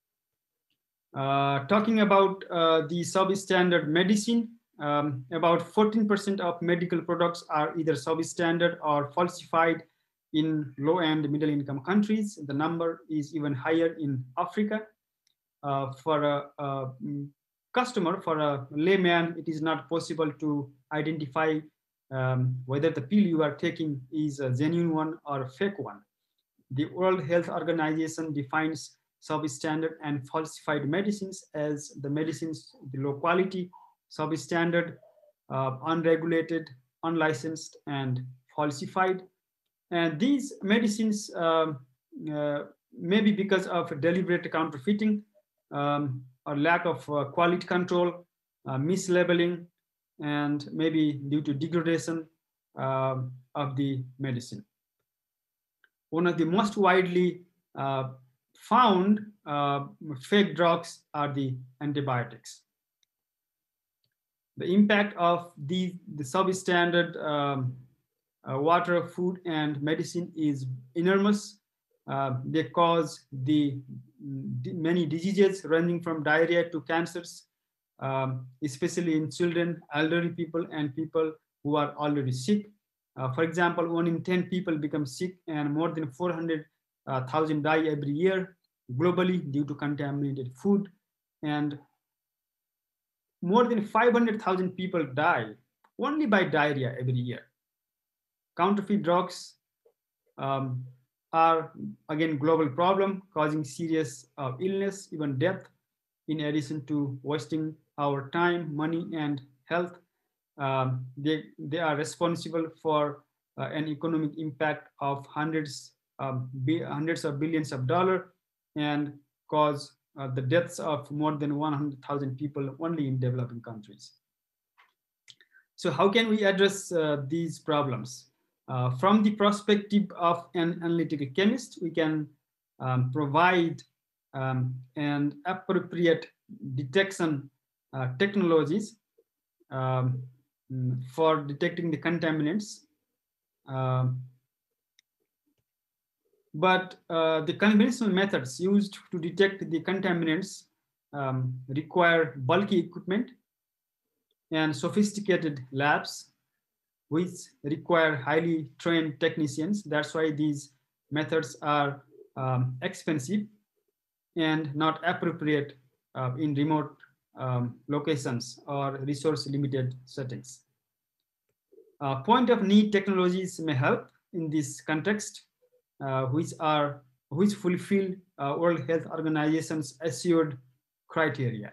Talking about the substandard medicine, about 14% of medical products are either substandard or falsified in low and middle income countries. The number is even higher in Africa. For a customer, for a layman, it is not possible to identify whether the pill you are taking is a genuine one or a fake one. The World Health Organization defines substandard and falsified medicines as the medicines, the low quality, substandard, unregulated, unlicensed, and falsified. And these medicines maybe because of deliberate counterfeiting, or lack of quality control, mislabeling, and maybe due to degradation of the medicine. One of the most widely found fake drugs are the antibiotics. The impact of the substandard water, food, and medicine is enormous. They cause many diseases ranging from diarrhea to cancers, especially in children, elderly people, and people who are already sick. For example, 1 in 10 people become sick, and more than 400,000 die every year globally due to contaminated food, and more than 500,000 people die only by diarrhea every year. Counterfeit drugs are again global problem, causing serious illness, even death, in addition to wasting our time, money, and health. They are responsible for an economic impact of hundreds of billions of dollars and cause the deaths of more than 100,000 people only in developing countries. So how can we address these problems? From the perspective of an analytical chemist, we can provide an appropriate detection technologies for detecting the contaminants. But the conventional methods used to detect the contaminants require bulky equipment and sophisticated labs. which require highly trained technicians. That's why these methods are expensive and not appropriate in remote locations or resource limited settings. Point of need technologies may help in this context, which fulfill World Health Organization's assured criteria.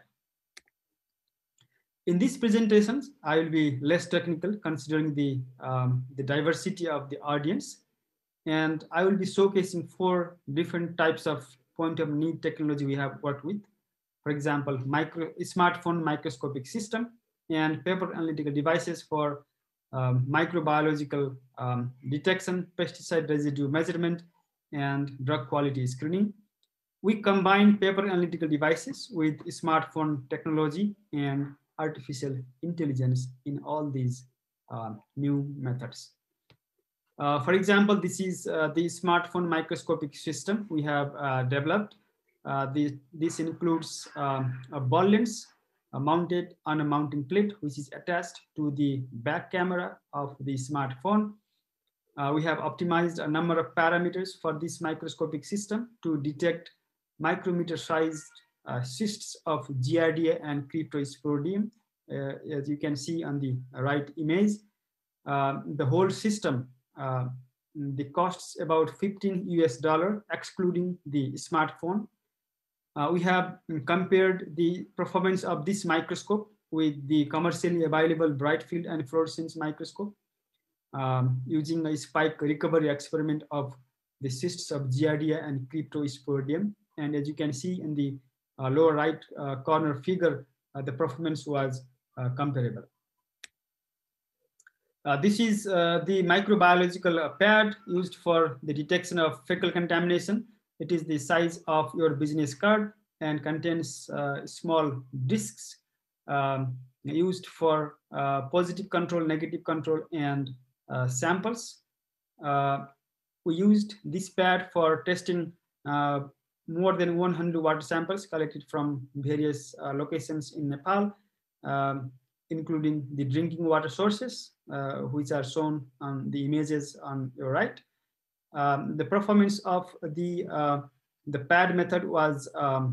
In these presentations, I will be less technical considering the diversity of the audience, and I will be showcasing 4 different types of point of need technology we have worked with. For example, smartphone microscopic system and paper analytical devices for microbiological detection, pesticide residue measurement, and drug quality screening. We combine paper analytical devices with smartphone technology and artificial intelligence in all these new methods. For example, this is the smartphone microscopic system we have developed. This includes a ball lens mounted on a mounting plate, which is attached to the back camera of the smartphone. We have optimized a number of parameters for this microscopic system to detect micrometer-sized cysts of Giardia and Cryptosporidium, as you can see on the right image. The whole system, the costs about $15 US, excluding the smartphone. We have compared the performance of this microscope with the commercially available bright field and fluorescence microscope using a spike recovery experiment of the cysts of Giardia and Cryptosporidium. And as you can see in the lower right corner figure, the performance was comparable. This is the microbiological pad used for the detection of fecal contamination. It is the size of your business card and contains small discs used for positive control, negative control, and samples. We used this pad for testing more than 100 water samples collected from various locations in Nepal, including the drinking water sources, which are shown on the images on your right. The performance of the pad method was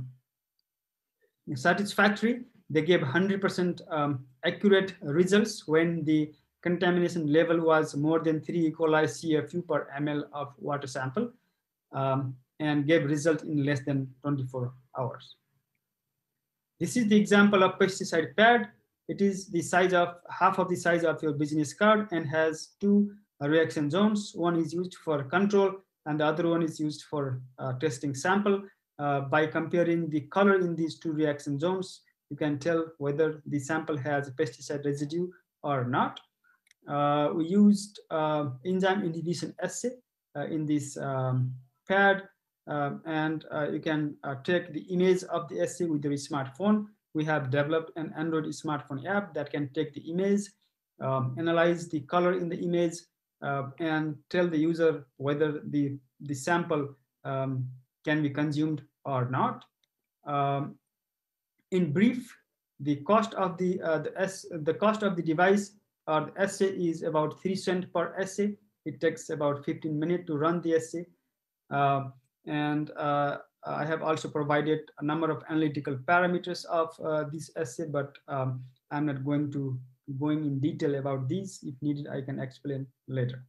satisfactory. They gave 100% accurate results when the contamination level was more than 3 E. coli CFU per ml of water sample, and gave result in less than 24 hours. This is the example of pesticide pad. It is the size of half of the size of your business card and has 2 reaction zones. One is used for control and the other one is used for testing sample. By comparing the color in these 2 reaction zones, you can tell whether the sample has a pesticide residue or not. We used enzyme inhibition assay in this pad, and you can take the image of the assay with your smartphone. We have developed an Android smartphone app that can take the image, analyze the color in the image, and tell the user whether the sample can be consumed or not. In brief, the cost of the cost of the device or the assay is about 3 cents per assay. It takes about 15 minutes to run the assay. I have also provided a number of analytical parameters of this assay, but I'm not going in detail about these. If needed, I can explain later.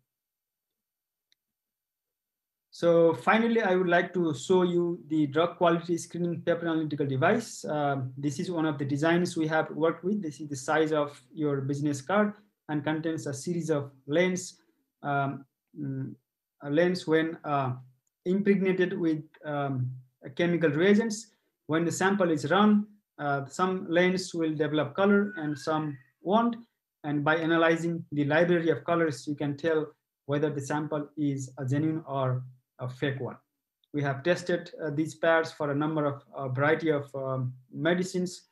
So finally, I would like to show you the drug quality screening paper analytical device. This is one of the designs we have worked with. This is the size of your business card and contains a series of lanes. Lanes when impregnated with chemical reagents. When the sample is run, some lanes will develop color and some won't. And by analyzing the library of colors, you can tell whether the sample is a genuine or a fake one. We have tested these pads for a number of variety of medicines.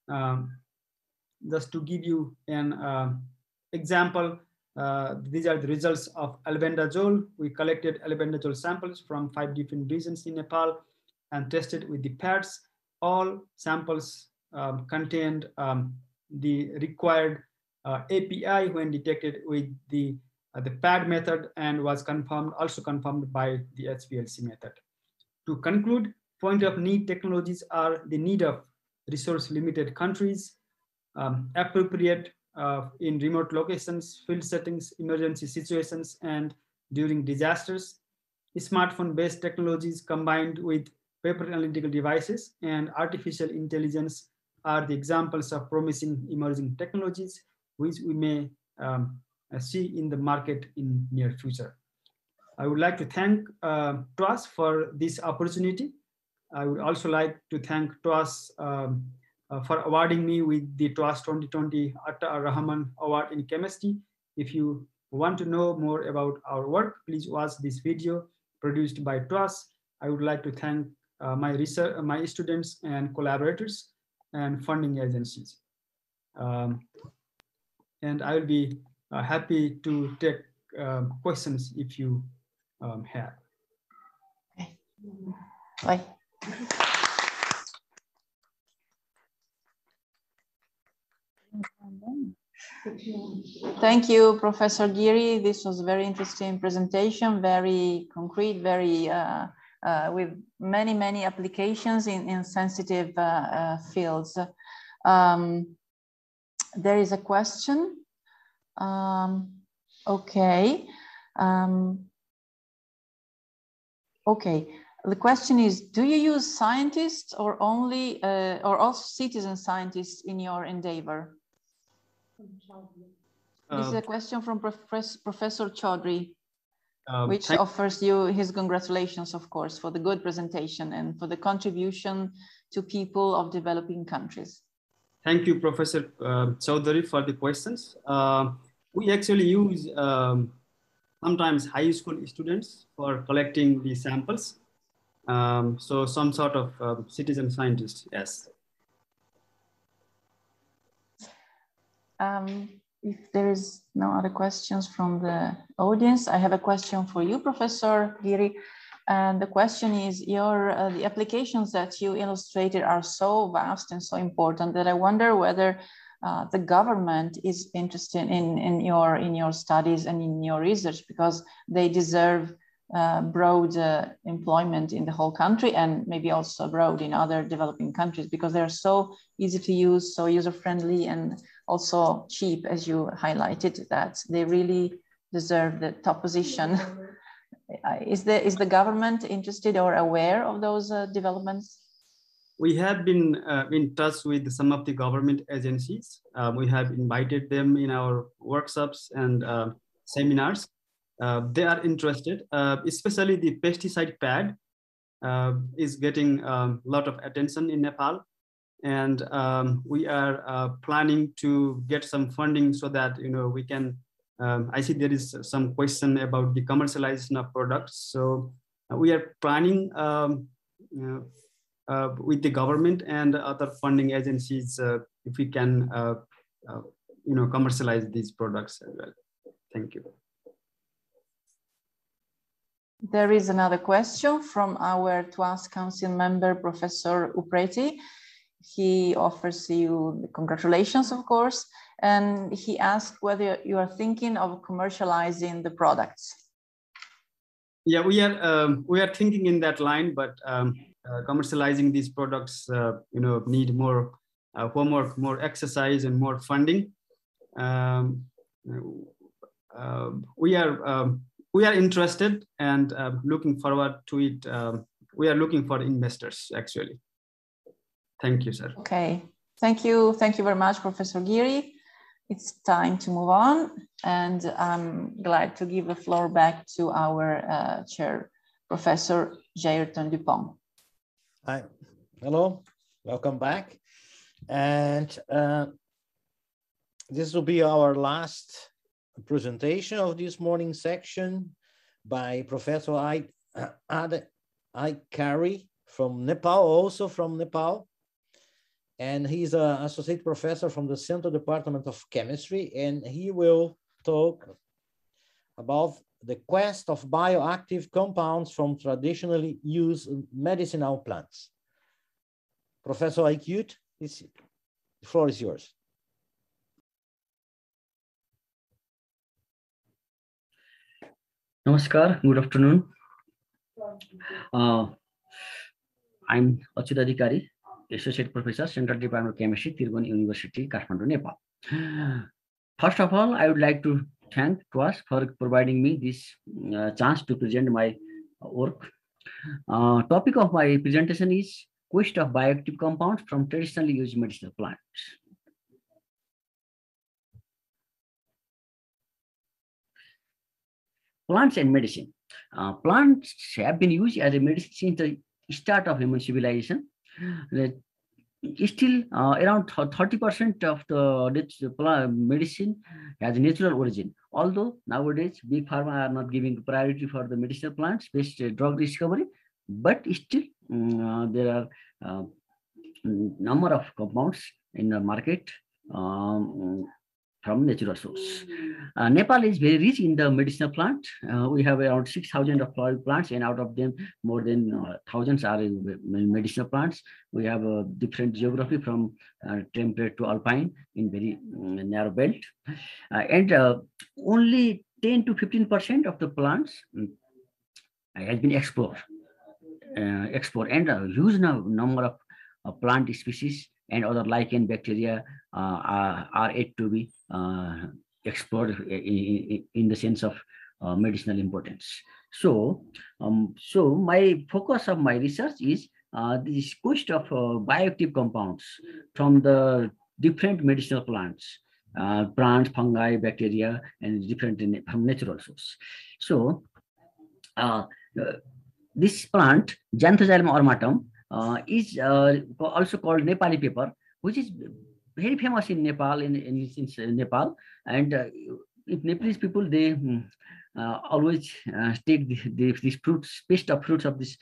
Just to give you an example, these are the results of albendazole. We collected albendazole samples from 5 different regions in Nepal and tested with the pads. All samples contained the required API when detected with the pad method and was also confirmed by the HPLC method. To conclude, point of need technologies are the need of resource limited countries, appropriate in remote locations, field settings, emergency situations, and during disasters. Smartphone-based technologies combined with paper analytical devices and artificial intelligence are the examples of promising emerging technologies which we may see in the market in near future. I would like to thank TWAS for this opportunity. I would also like to thank TWAS for awarding me with the TWAS 2020 Atta-ur-Rahman Award in Chemistry. If you want to know more about our work, please watch this video produced by TWAS. I would like to thank my students and collaborators and funding agencies. And I will be happy to take questions if you have. Okay. Bye. Thank you, Professor Giri. This was a very interesting presentation, very concrete, very with many applications in sensitive fields. There is a question. Okay. Okay. The question is: do you use scientists or only, or also citizen scientists in your endeavor? This is a question from Professor Chaudhry, which offers you his congratulations, of course, for the good presentation and for the contribution to people of developing countries. Thank you, Professor Chaudhry, for the questions. We actually use sometimes high school students for collecting the samples. So some sort of citizen scientist, yes. If there is no other questions from the audience, I have a question for you, Professor Giri. And the question is, the applications that you illustrated are so vast and so important that I wonder whether the government is interested in your studies and in your research, because they deserve broad employment in the whole country and maybe also abroad in other developing countries, because they're so easy to use, so user-friendly, and also cheap, as you highlighted, that they really deserve the top position. Is the government interested or aware of those developments? We have been in touch with some of the government agencies. We have invited them in our workshops and seminars. They are interested, especially the pesticide pad is getting a lot of attention in Nepal. And we are planning to get some funding so that, we can, I see there is some question about the commercialization of products. So we are planning with the government and other funding agencies if we can, commercialize these products as well. Thank you. There is another question from our TWAS Council member, Professor Upreti. He offers you congratulations, of course, and he asked whether you are thinking of commercializing the products. Yeah, we are thinking in that line, but commercializing these products, need more homework, more exercise, and more funding. We are interested and looking forward to it. We are looking for investors, actually. Thank you, sir. Okay, thank you. Thank you very much, Professor Giri. It's time to move on, and I'm glad to give the floor back to our chair, Professor Jairton Dupont. Hi, hello, welcome back. And this will be our last presentation of this morning section by Professor Adhikari from Nepal, also from Nepal. And he's an associate professor from the Central Department of Chemistry, and he will talk about the quest of bioactive compounds from traditionally used medicinal plants. Professor Achyut, the floor is yours. Namaskar, good afternoon. I'm Achyut Adhikari, Associate Professor, Central Department of Chemistry, Tirubhavan University, Kathmandu, Nepal. First of all, I would like to thank TWAS for providing me this chance to present my work. Topic of my presentation is quest of bioactive compounds from traditionally used medicinal plants. Plants and medicine. Plants have been used as a medicine since the start of human civilization. Still, around 30% of the medicine has natural origin. Although nowadays, big pharma are not giving priority for the medicinal plants-based drug discovery, but still there are number of compounds in the market from natural source. Nepal is very rich in the medicinal plant. We have around 6,000 of floral plants, and out of them, more than thousands are medicinal plants. We have a different geography from temperate to alpine in very narrow belt. And only 10 to 15% of the plants has been explored. And a huge number of plant species and other lichen bacteria are yet to be explored in the sense of medicinal importance. So my focus of my research is this quest of bioactive compounds from the different medicinal plants, fungi, bacteria, and different from natural source. So this plant, Xanthozylum ormatum, is also called Nepali pepper, which is very famous in Nepal, in Nepal. And if Nepalese people, they always take these fruits, paste of fruits of this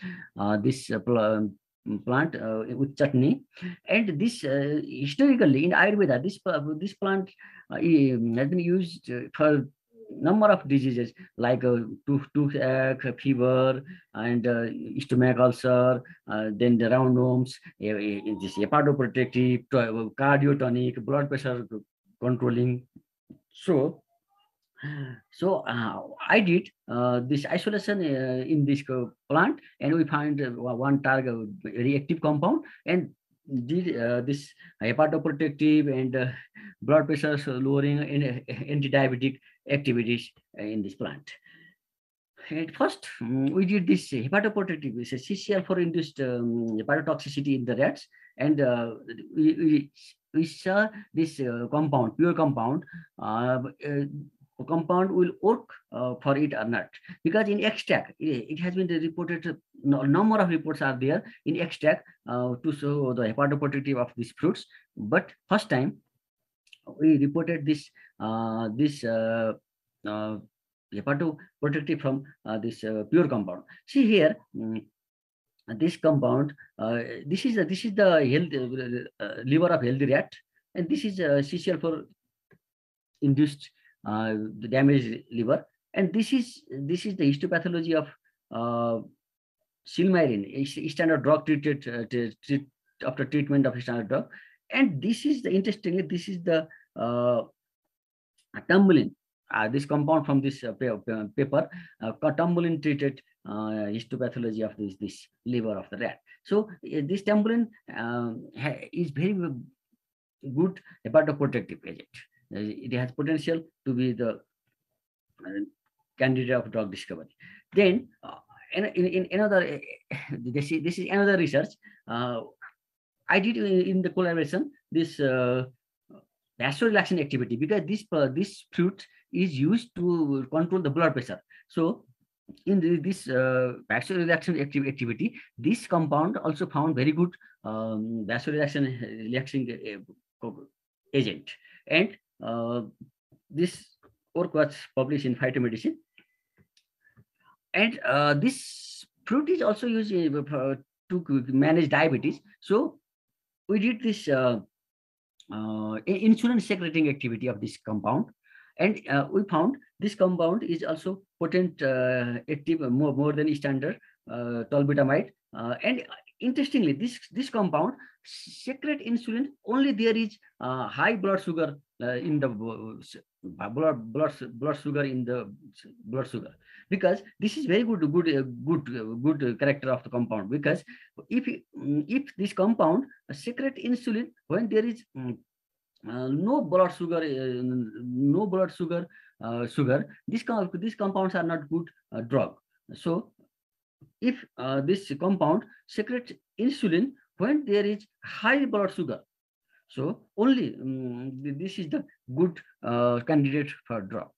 plant with chutney. And this historically in Ayurveda, this plant has been used for number of diseases like toothache, fever, and stomach ulcer, then the round worms, this hepatoprotective, cardiotonic, blood pressure controlling. So I did this isolation in this plant, and we find one target, very active compound, and did this hepatoprotective and blood pressure lowering and anti-diabetic activities in this plant. At first, we did this hepatoprotective, CCL4 induced hepatotoxicity in the rats, and we saw this compound, pure compound. Compound will work for it or not, because in extract it has been reported, number of reports are there in extract to show the hepatoprotective of these fruits, but first time we reported this hepatoprotective from this pure compound. See here, this compound, this is the healthy liver of healthy rat, and this is CCL4 induced the damaged liver, and this is the histopathology of silmarin, standard drug treated after treatment of standard drug. And this is the, interestingly, this is the tumulin, this compound from this paper, tumulin treated histopathology of this liver of the rat. So this tumulin is very good hepatoprotective agent. It has potential to be the candidate of drug discovery. Then in another, this is another research I did in the collaboration, this vasorelaxin activity, because this fruit is used to control the blood pressure. So in this vasorelaxin activity, this compound also found very good vasorelaxin agent. And this work was published in Phytomedicine. And this fruit is also used to manage diabetes. So we did this insulin secreting activity of this compound, and we found this compound is also potent active more than standard tolbutamide. And interestingly, this compound secrete insulin only there is high blood sugar in the blood sugar in the blood sugar. because this is very good character of the compound. Because if this compound secrete insulin when there is no blood sugar, these compounds are not good drug. So if this compound secretes insulin when there is high blood sugar, so only this is the good candidate for drug.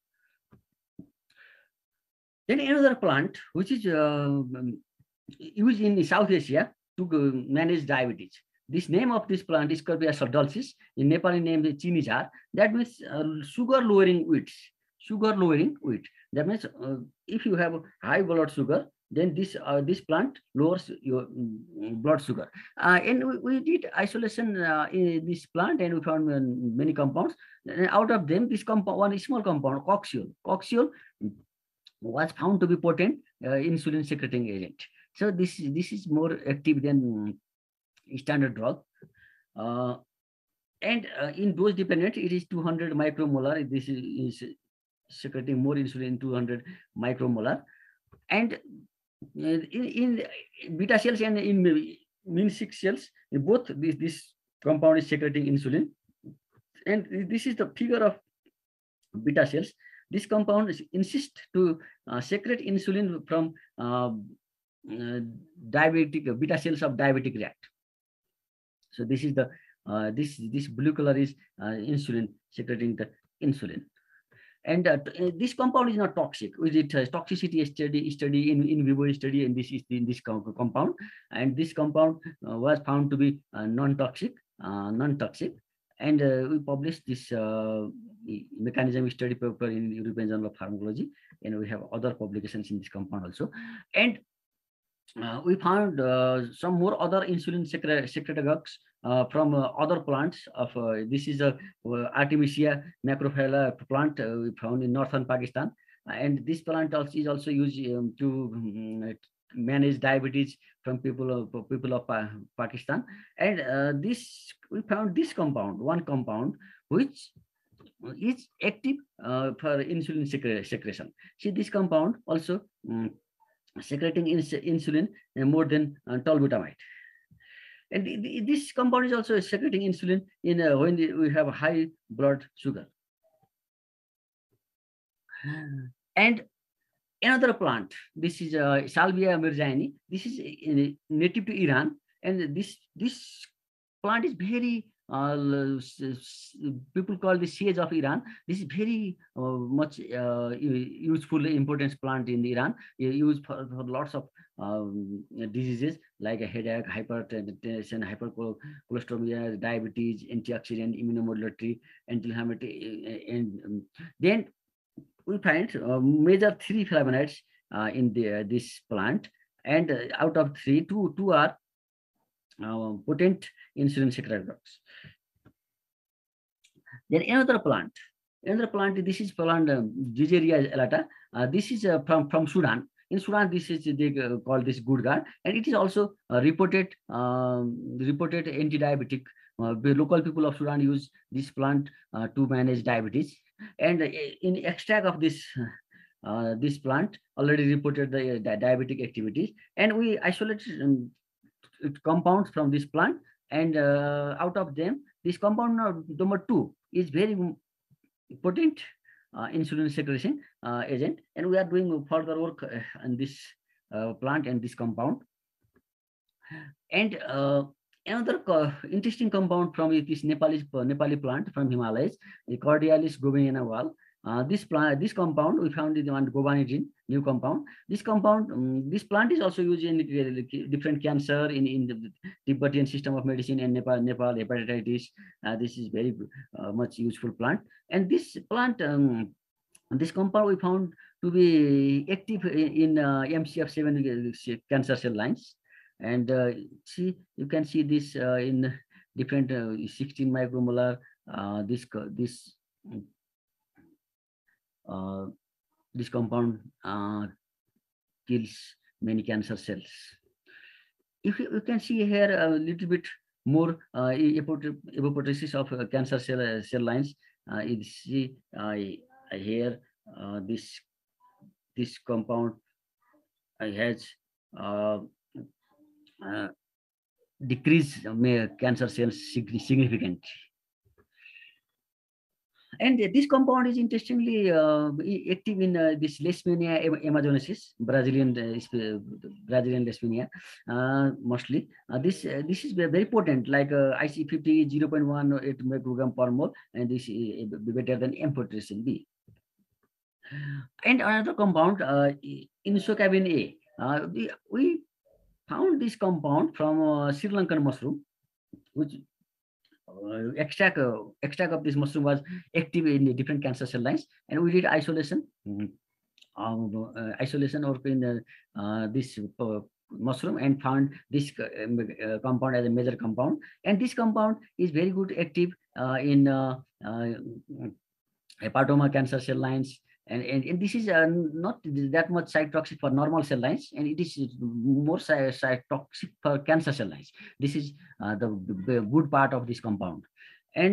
Then another plant which is used in South Asia to manage diabetes. This name of this plant is Carpia dulcis. In Nepali name is Chinijar. That means sugar lowering wheat. Sugar lowering wheat. That means if you have high blood sugar, then this plant lowers your blood sugar. And we did isolation in this plant, and we found many compounds. And out of them, this compound, one small compound, coxiol, was found to be potent insulin secreting agent. So this is more active than standard drug. And in dose dependent, it is 200 micromolar. This is secreting more insulin, 200 micromolar. And in beta cells and in min6 cells, both this compound is secreting insulin. And this is the figure of beta cells. This compound insists to secrete insulin from diabetic beta cells of diabetic rat. So this is the this blue color is insulin secreting the insulin. And this compound is not toxic. We did toxicity study in vivo study, and this is in this compound. And this compound was found to be non-toxic. And we published this mechanism study paper in European Journal of Pharmacology, and we have other publications in this compound also. And we found some more other insulin secretagogues from other plants of this is a Artemisia macrophylla plant we found in northern Pakistan, and this plant is also used to manage diabetes from people of Pakistan. And this we found this compound, one compound which is active for insulin secretion. See, this compound also secreting insulin more than tolbutamide. And this compound is also secreting insulin in when we have high blood sugar. And another plant, this is Salvia mirzaini. This is native to Iran, and this plant is very people call the sage of Iran. This is very much useful, important plant in Iran. Used for lots of diseases like a headache, hypertension, hypercholesteremia, diabetes, antioxidant, immunomodulatory, anti-inflammatory, and then we find major 3 flavonoids in this plant, and out of 3, two are potent insulin secretagogues. Then another plant, this is plant Gigeria elata. This is from Sudan. In Sudan, this is they call this good guard, and it is also reported anti-diabetic. The local people of Sudan use this plant to manage diabetes. And in extract of this this plant already reported the diabetic activities, and we isolated compounds from this plant, and out of them, this compound number 2 is very potent insulin secretion agent, and we are doing further work on this plant and this compound. And another interesting compound from this Nepali plant from Himalayas, the Cordialis gobiana wall. This compound we found in one gobanidine, new compound. This compound, this plant is also used in different cancer in the Tibetan system of medicine and Nepal hepatitis. This is very much useful plant. And this plant, this compound we found to be active in MCF7 cancer cell lines. And see, you can see this in different 16 micromolar. This compound kills many cancer cells. If you can see here a little bit more apoptosis of cancer cell lines, you see here this this compound has decreased cancer cells significantly. And this compound is interestingly active in this Leishmania amazonesis, Brazilian Leishmania, mostly. This is very potent, like IC50 0.18 microgram per mole, and this is better than amphotericin B. And another compound, insocabin A. We found this compound from Sri Lankan mushroom, which extract of this mushroom was active in the different cancer cell lines, and we did isolation or in this mushroom, and found this compound as a major compound. And this compound is very good active in hepatoma cancer cell lines. And this is not that much cytotoxic for normal cell lines, and it is more cytotoxic for cancer cell lines. This is the good part of this compound. And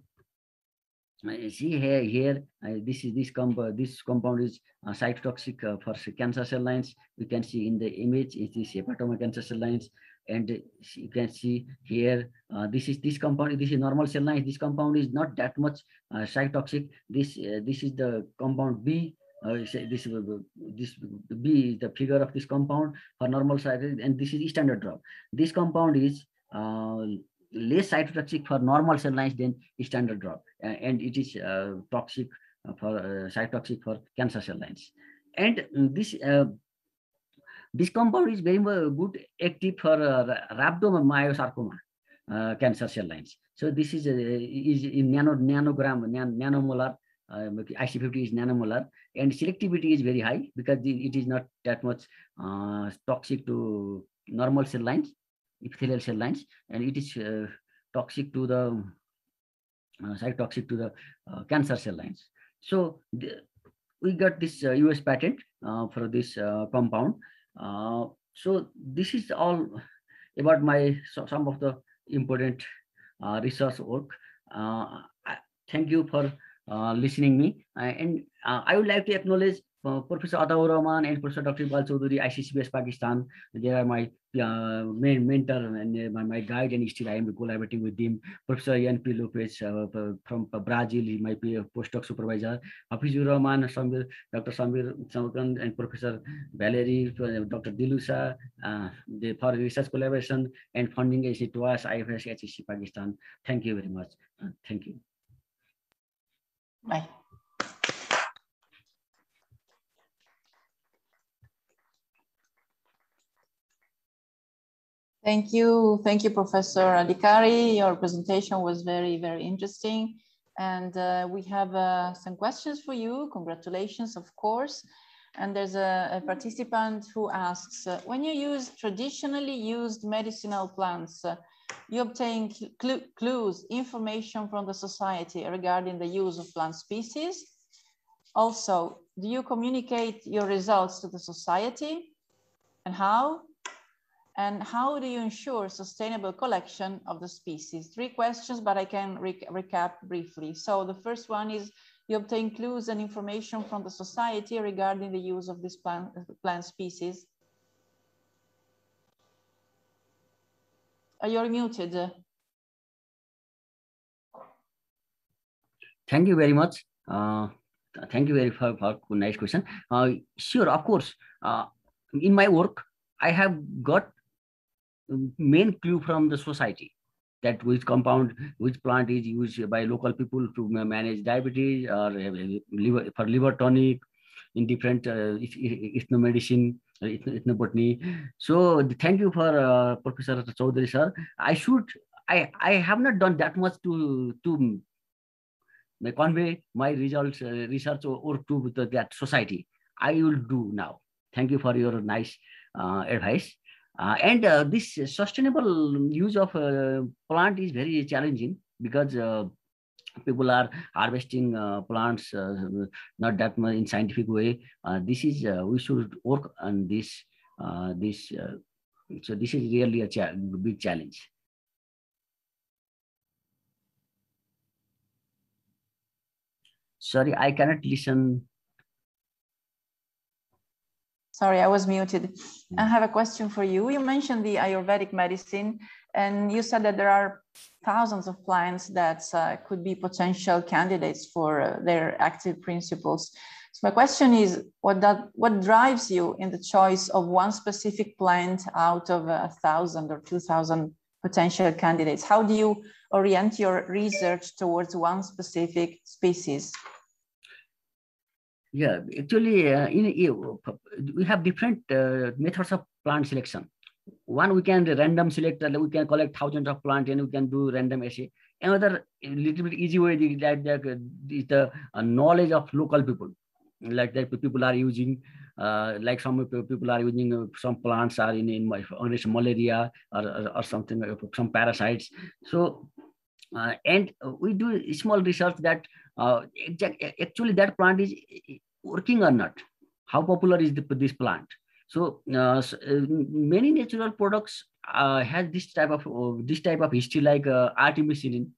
see here this compound is cytotoxic for cancer cell lines. You can see in the image it is hepatoma cancer cell lines, and you can see here this compound. This is normal cell lines. This compound is not that much cytotoxic. This is the compound B. This B is the figure of this compound for normal cell, and this is standard drug. This compound is less cytotoxic for normal cell lines than standard drug, and it is toxic for cytotoxic for cancer cell lines. And this compound is very good active for rhabdomyosarcoma cancer cell lines. So this is in nanomolar. IC50 is nanomolar, and selectivity is very high because it is not that much toxic to normal cell lines, epithelial cell lines, and it is toxic to the cytotoxic to the cancer cell lines. So we got this US patent for this compound. So this is all about some of the important research work. Thank you for listening me, and I would like to acknowledge Professor Atta-ur-Rahman and Professor Dr. Iqbal Chaudhary, ICCBS Pakistan. They are my main mentor and my guide, and still I am collaborating with them. Professor N.3 Lopez from Brazil, he might be a postdoc supervisor. Hafizur Rahman, Dr. Samir Samarkand, and Professor Valerie, Dr. Dilusa, for research collaboration and funding is TWAS, IFS, HSC Pakistan. Thank you very much. Thank you. Bye. Thank you, Professor Adhikari. Your presentation was very, very interesting. And we have some questions for you. Congratulations, of course. And there's a participant who asks, when you use traditionally used medicinal plants, you obtain clues, information from the society regarding the use of plant species. Also, do you communicate your results to the society, and how? And how do you ensure sustainable collection of the species? 3 questions, but I can recap briefly. So the first one is, you obtain clues and information from the society regarding the use of this plant species. You're muted. Thank you very much. Thank you very much for nice question. Sure, of course. In my work, I have got main clue from the society that which compound, which plant is used by local people to manage diabetes or for liver tonic in different ethnomedicine, ethnobotany. So thank you for Professor Chaudhary sir. I have not done that much to convey my results, research or to that society. I will do now. Thank you for your nice advice. And this sustainable use of plant is very challenging because people are harvesting plants not that much in scientific way. This is we should work on this. So this is really a big challenge. Sorry, I cannot listen. Sorry, I was muted. I have a question for you. You mentioned the Ayurvedic medicine, and you said that there are thousands of plants that could be potential candidates for their active principles. So my question is, what drives you in the choice of one specific plant out of 1,000 or 2,000 potential candidates? How do you orient your research towards one specific species? Yeah, actually, we have different methods of plant selection. One, we can random select, we can collect thousands of plants and we can do random essay. Another little bit easy way is the knowledge of local people. Like that, people are using, like some people are using some plants are in malaria or something, some parasites. So, and we do small research that actually that plant is working or not. How popular is this plant? So many natural products has this type of history, like artemisinin.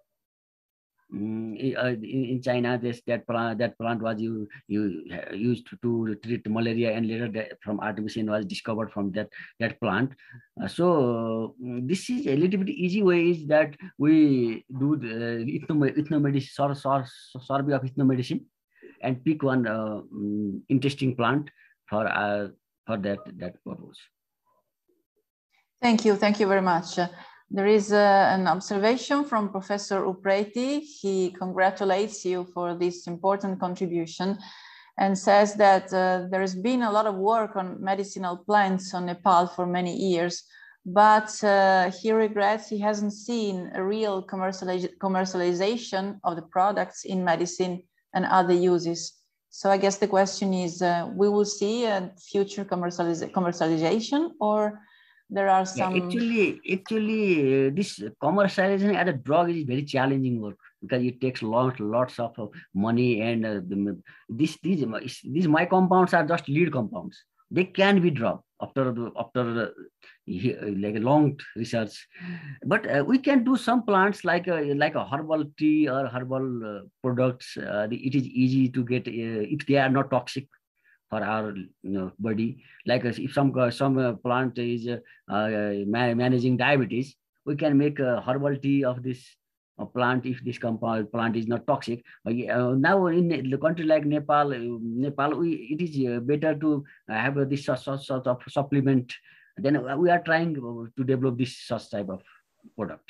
In China, that plant was used to treat malaria, and later from artemisinin was discovered from that plant. So this is a little bit easy way is that we do the ethnomedicine, survey of ethnomedicine, and pick one interesting plant for that purpose. Thank you very much. There is an observation from Professor Upreti. He congratulates you for this important contribution and says that there has been a lot of work on medicinal plants on Nepal for many years, but he regrets he hasn't seen a real commercialization of the products in medicine and other uses. So I guess the question is, we will see a future commercialization, or there are some... Yeah, actually, this commercialization as a drug is very challenging work because it takes lots of money, and these my compounds are just lead compounds. They can be dropped after like a long research, but we can do some plants like a herbal tea or herbal products. It is easy to get if they are not toxic for our body. Like if some plant is managing diabetes, we can make a herbal tea of this plant if this plant is not toxic. Now in the country like Nepal, it is better to have this sort of supplement. Then we are trying to develop this such type of product.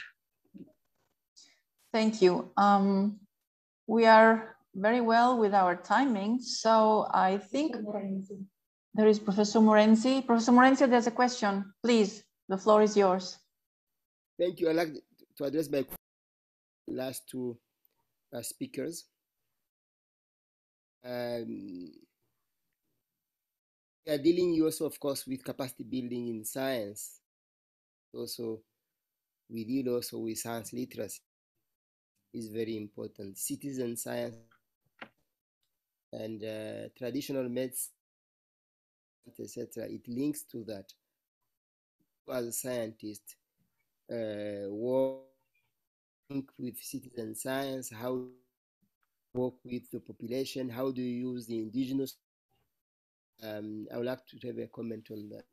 Thank you. We are very well with our timing, so I think there is Professor Morenzi. Professor Morenzi, there's a question. Please, the floor is yours. Thank you. I'd like to address my last two speakers. We are dealing also, of course, with capacity building in science. Also, we deal also with science literacy. Is very important. Citizen science and traditional medicine, etc. It links to that. As a scientist, work with citizen science, how to work with the population, how do you use the indigenous? I would like to have a comment on that.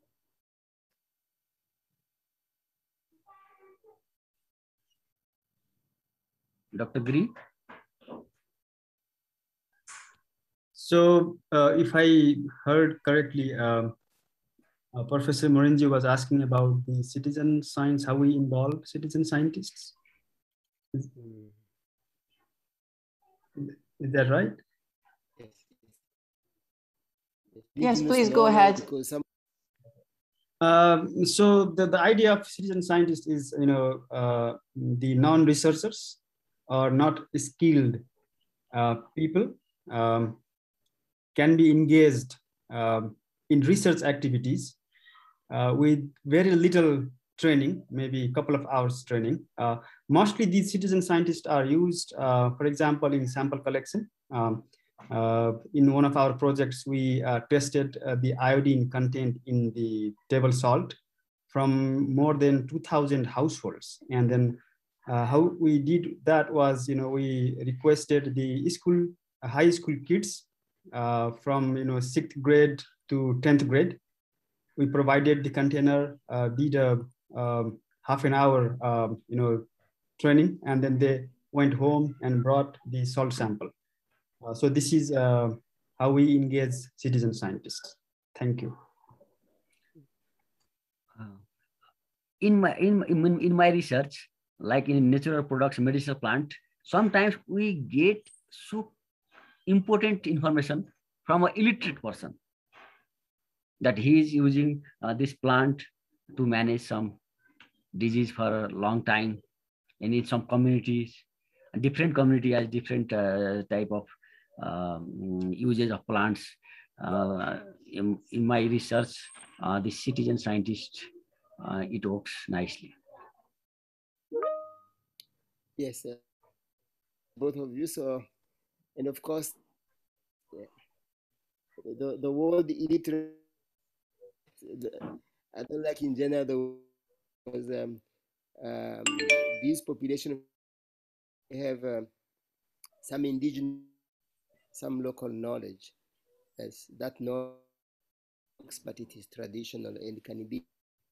Dr. Giri? So if I heard correctly, Professor Morenzi was asking about the citizen science, how we involve citizen scientists. Is that right? Yes, please go ahead. So the idea of citizen scientist is, the non-researchers or not skilled people can be engaged in research activities with very little training, maybe a couple of hours training. Mostly these citizen scientists are used, for example, in sample collection. In one of our projects, we tested the iodine content in the table salt from more than 2,000 households. And then how we did that was, we requested the high school kids from 6th grade to 10th grade. We provided the container, did a half an hour, training, and then they went home and brought the salt sample. So this is how we engage citizen scientists. Thank you. In my research, like in natural products, medicinal plant, sometimes we get so important information from an illiterate person that he is using this plant to manage some disease for a long time. And in some communities, different community has different type of usage of plants. In my research, the citizen scientist, it works nicely. Yes, both of you. So, and of course, the word illiterate, I don't like in general, because this population have some indigenous, some local knowledge. Yes, that knowledge, but it is traditional and can be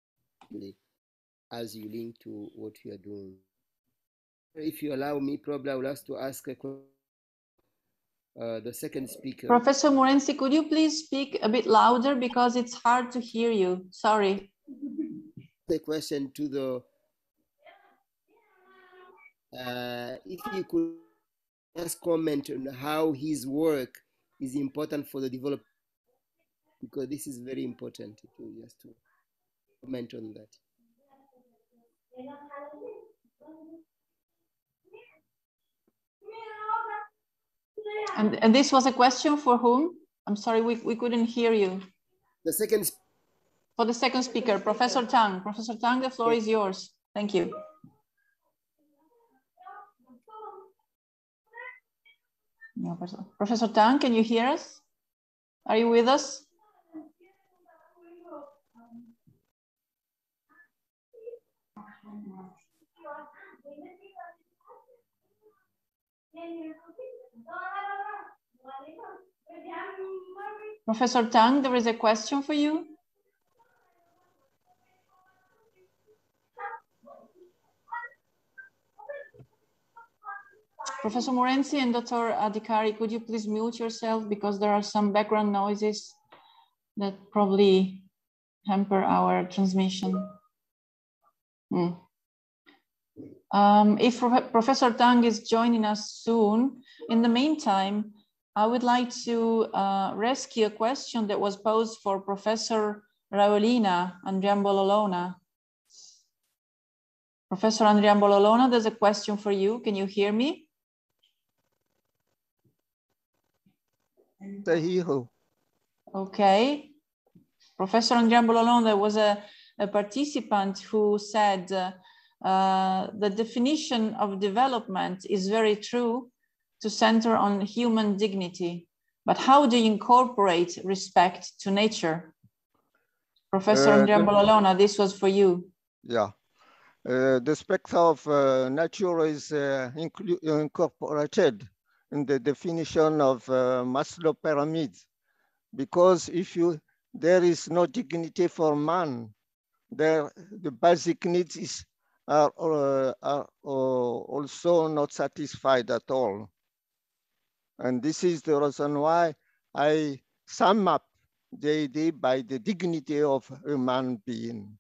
as you link to what you are doing. If you allow me, probably I will ask to ask a question. The second speaker. Professor Morency, could you please speak a bit louder because it's hard to hear you? Sorry. The question to the, if you could just comment on how his work is important for the development, because this is very important to just to comment on that. And this was a question for whom? I'm sorry, we couldn't hear you. The second. For the second speaker, Professor Tang. Professor Tang, the floor is yours. Thank you. No, Professor Tang, can you hear us? Are you with us? Professor Tang, there is a question for you. Professor Morency and Dr. Adhikari, could you please mute yourself because there are some background noises that probably hamper our transmission. If Professor Tang is joining us soon, in the meantime, I would like to rescue a question that was posed for Professor Raoelina, Andriabololona. Professor Andriabololona, there's a question for you. Can you hear me? Okay. Professor Andriabololona, there was a participant who said the definition of development is very true to center on human dignity, but how do you incorporate respect to nature? Professor Andriabololona, this was for you. Yeah, the respect of nature is incorporated in the definition of Maslow pyramid, because if there is no dignity for man, the basic needs are also not satisfied at all. And this is the reason why I sum up the idea by the dignity of a human being.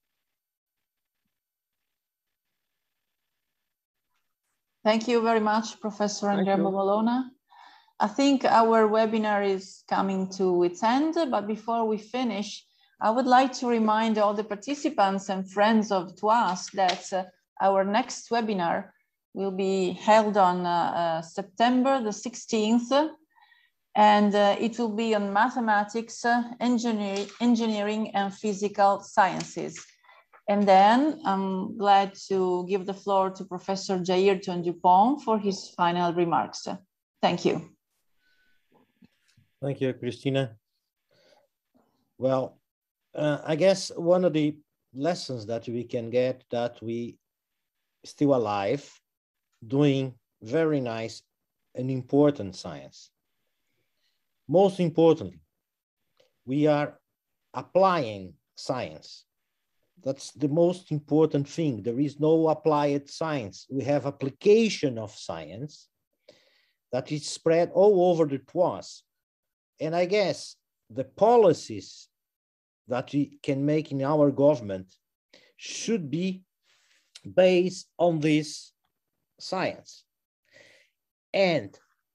Thank you very much, Professor Andriabololona. I think our webinar is coming to its end, but before we finish, I would like to remind all the participants and friends of TWAS that our next webinar will be held on September the 16th, and it will be on mathematics, engineering and physical sciences. And then I'm glad to give the floor to Professor Jair Dupont for his final remarks. Thank you. Thank you, Christina. Well, I guess one of the lessons that we can get that we still alive, doing very nice and important science. Most importantly, we are applying science. That's the most important thing. There is no applied science. We have application of science that is spread all over the TWAS. And I guess the policies that we can make in our government should be based on this science. And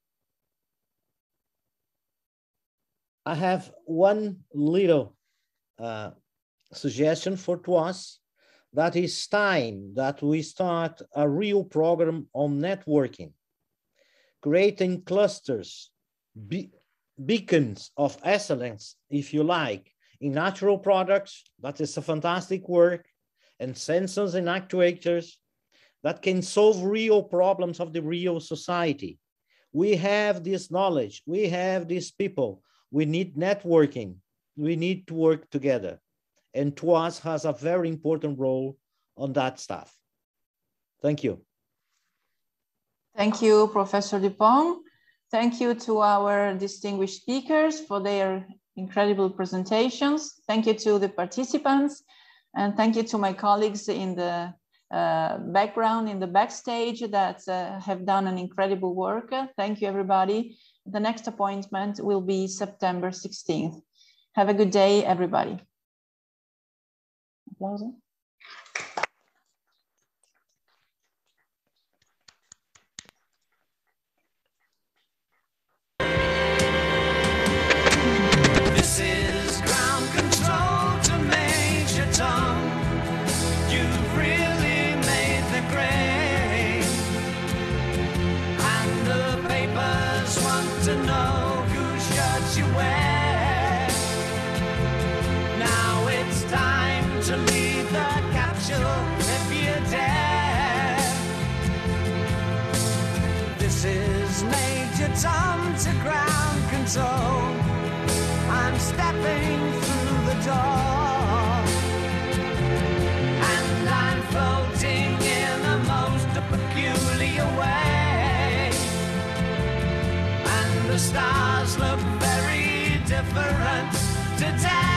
I have one little suggestion for TWAS, that is time that we start a real program on networking, creating clusters, beacons of excellence, if you like, in natural products. That is a fantastic work, and sensors and actuators that can solve real problems of the real society. We have this knowledge, we have these people, we need networking, we need to work together. And TWAS has a very important role on that stuff. Thank you. Thank you, Professor Dupont. Thank you to our distinguished speakers for their incredible presentations. Thank you to the participants. And thank you to my colleagues in the background, in the backstage that have done an incredible work. Thank you, everybody. The next appointment will be September 16th. Have a good day, everybody. Applause. This is ground control to Major Tom. You've really made the grade, and the papers want to know whose shirts you wear. Now it's time to leave the capsule if you dare. This is Major Tom to ground control. I'm stepping through the door, and I'm floating in a most peculiar way, and the stars look very different today.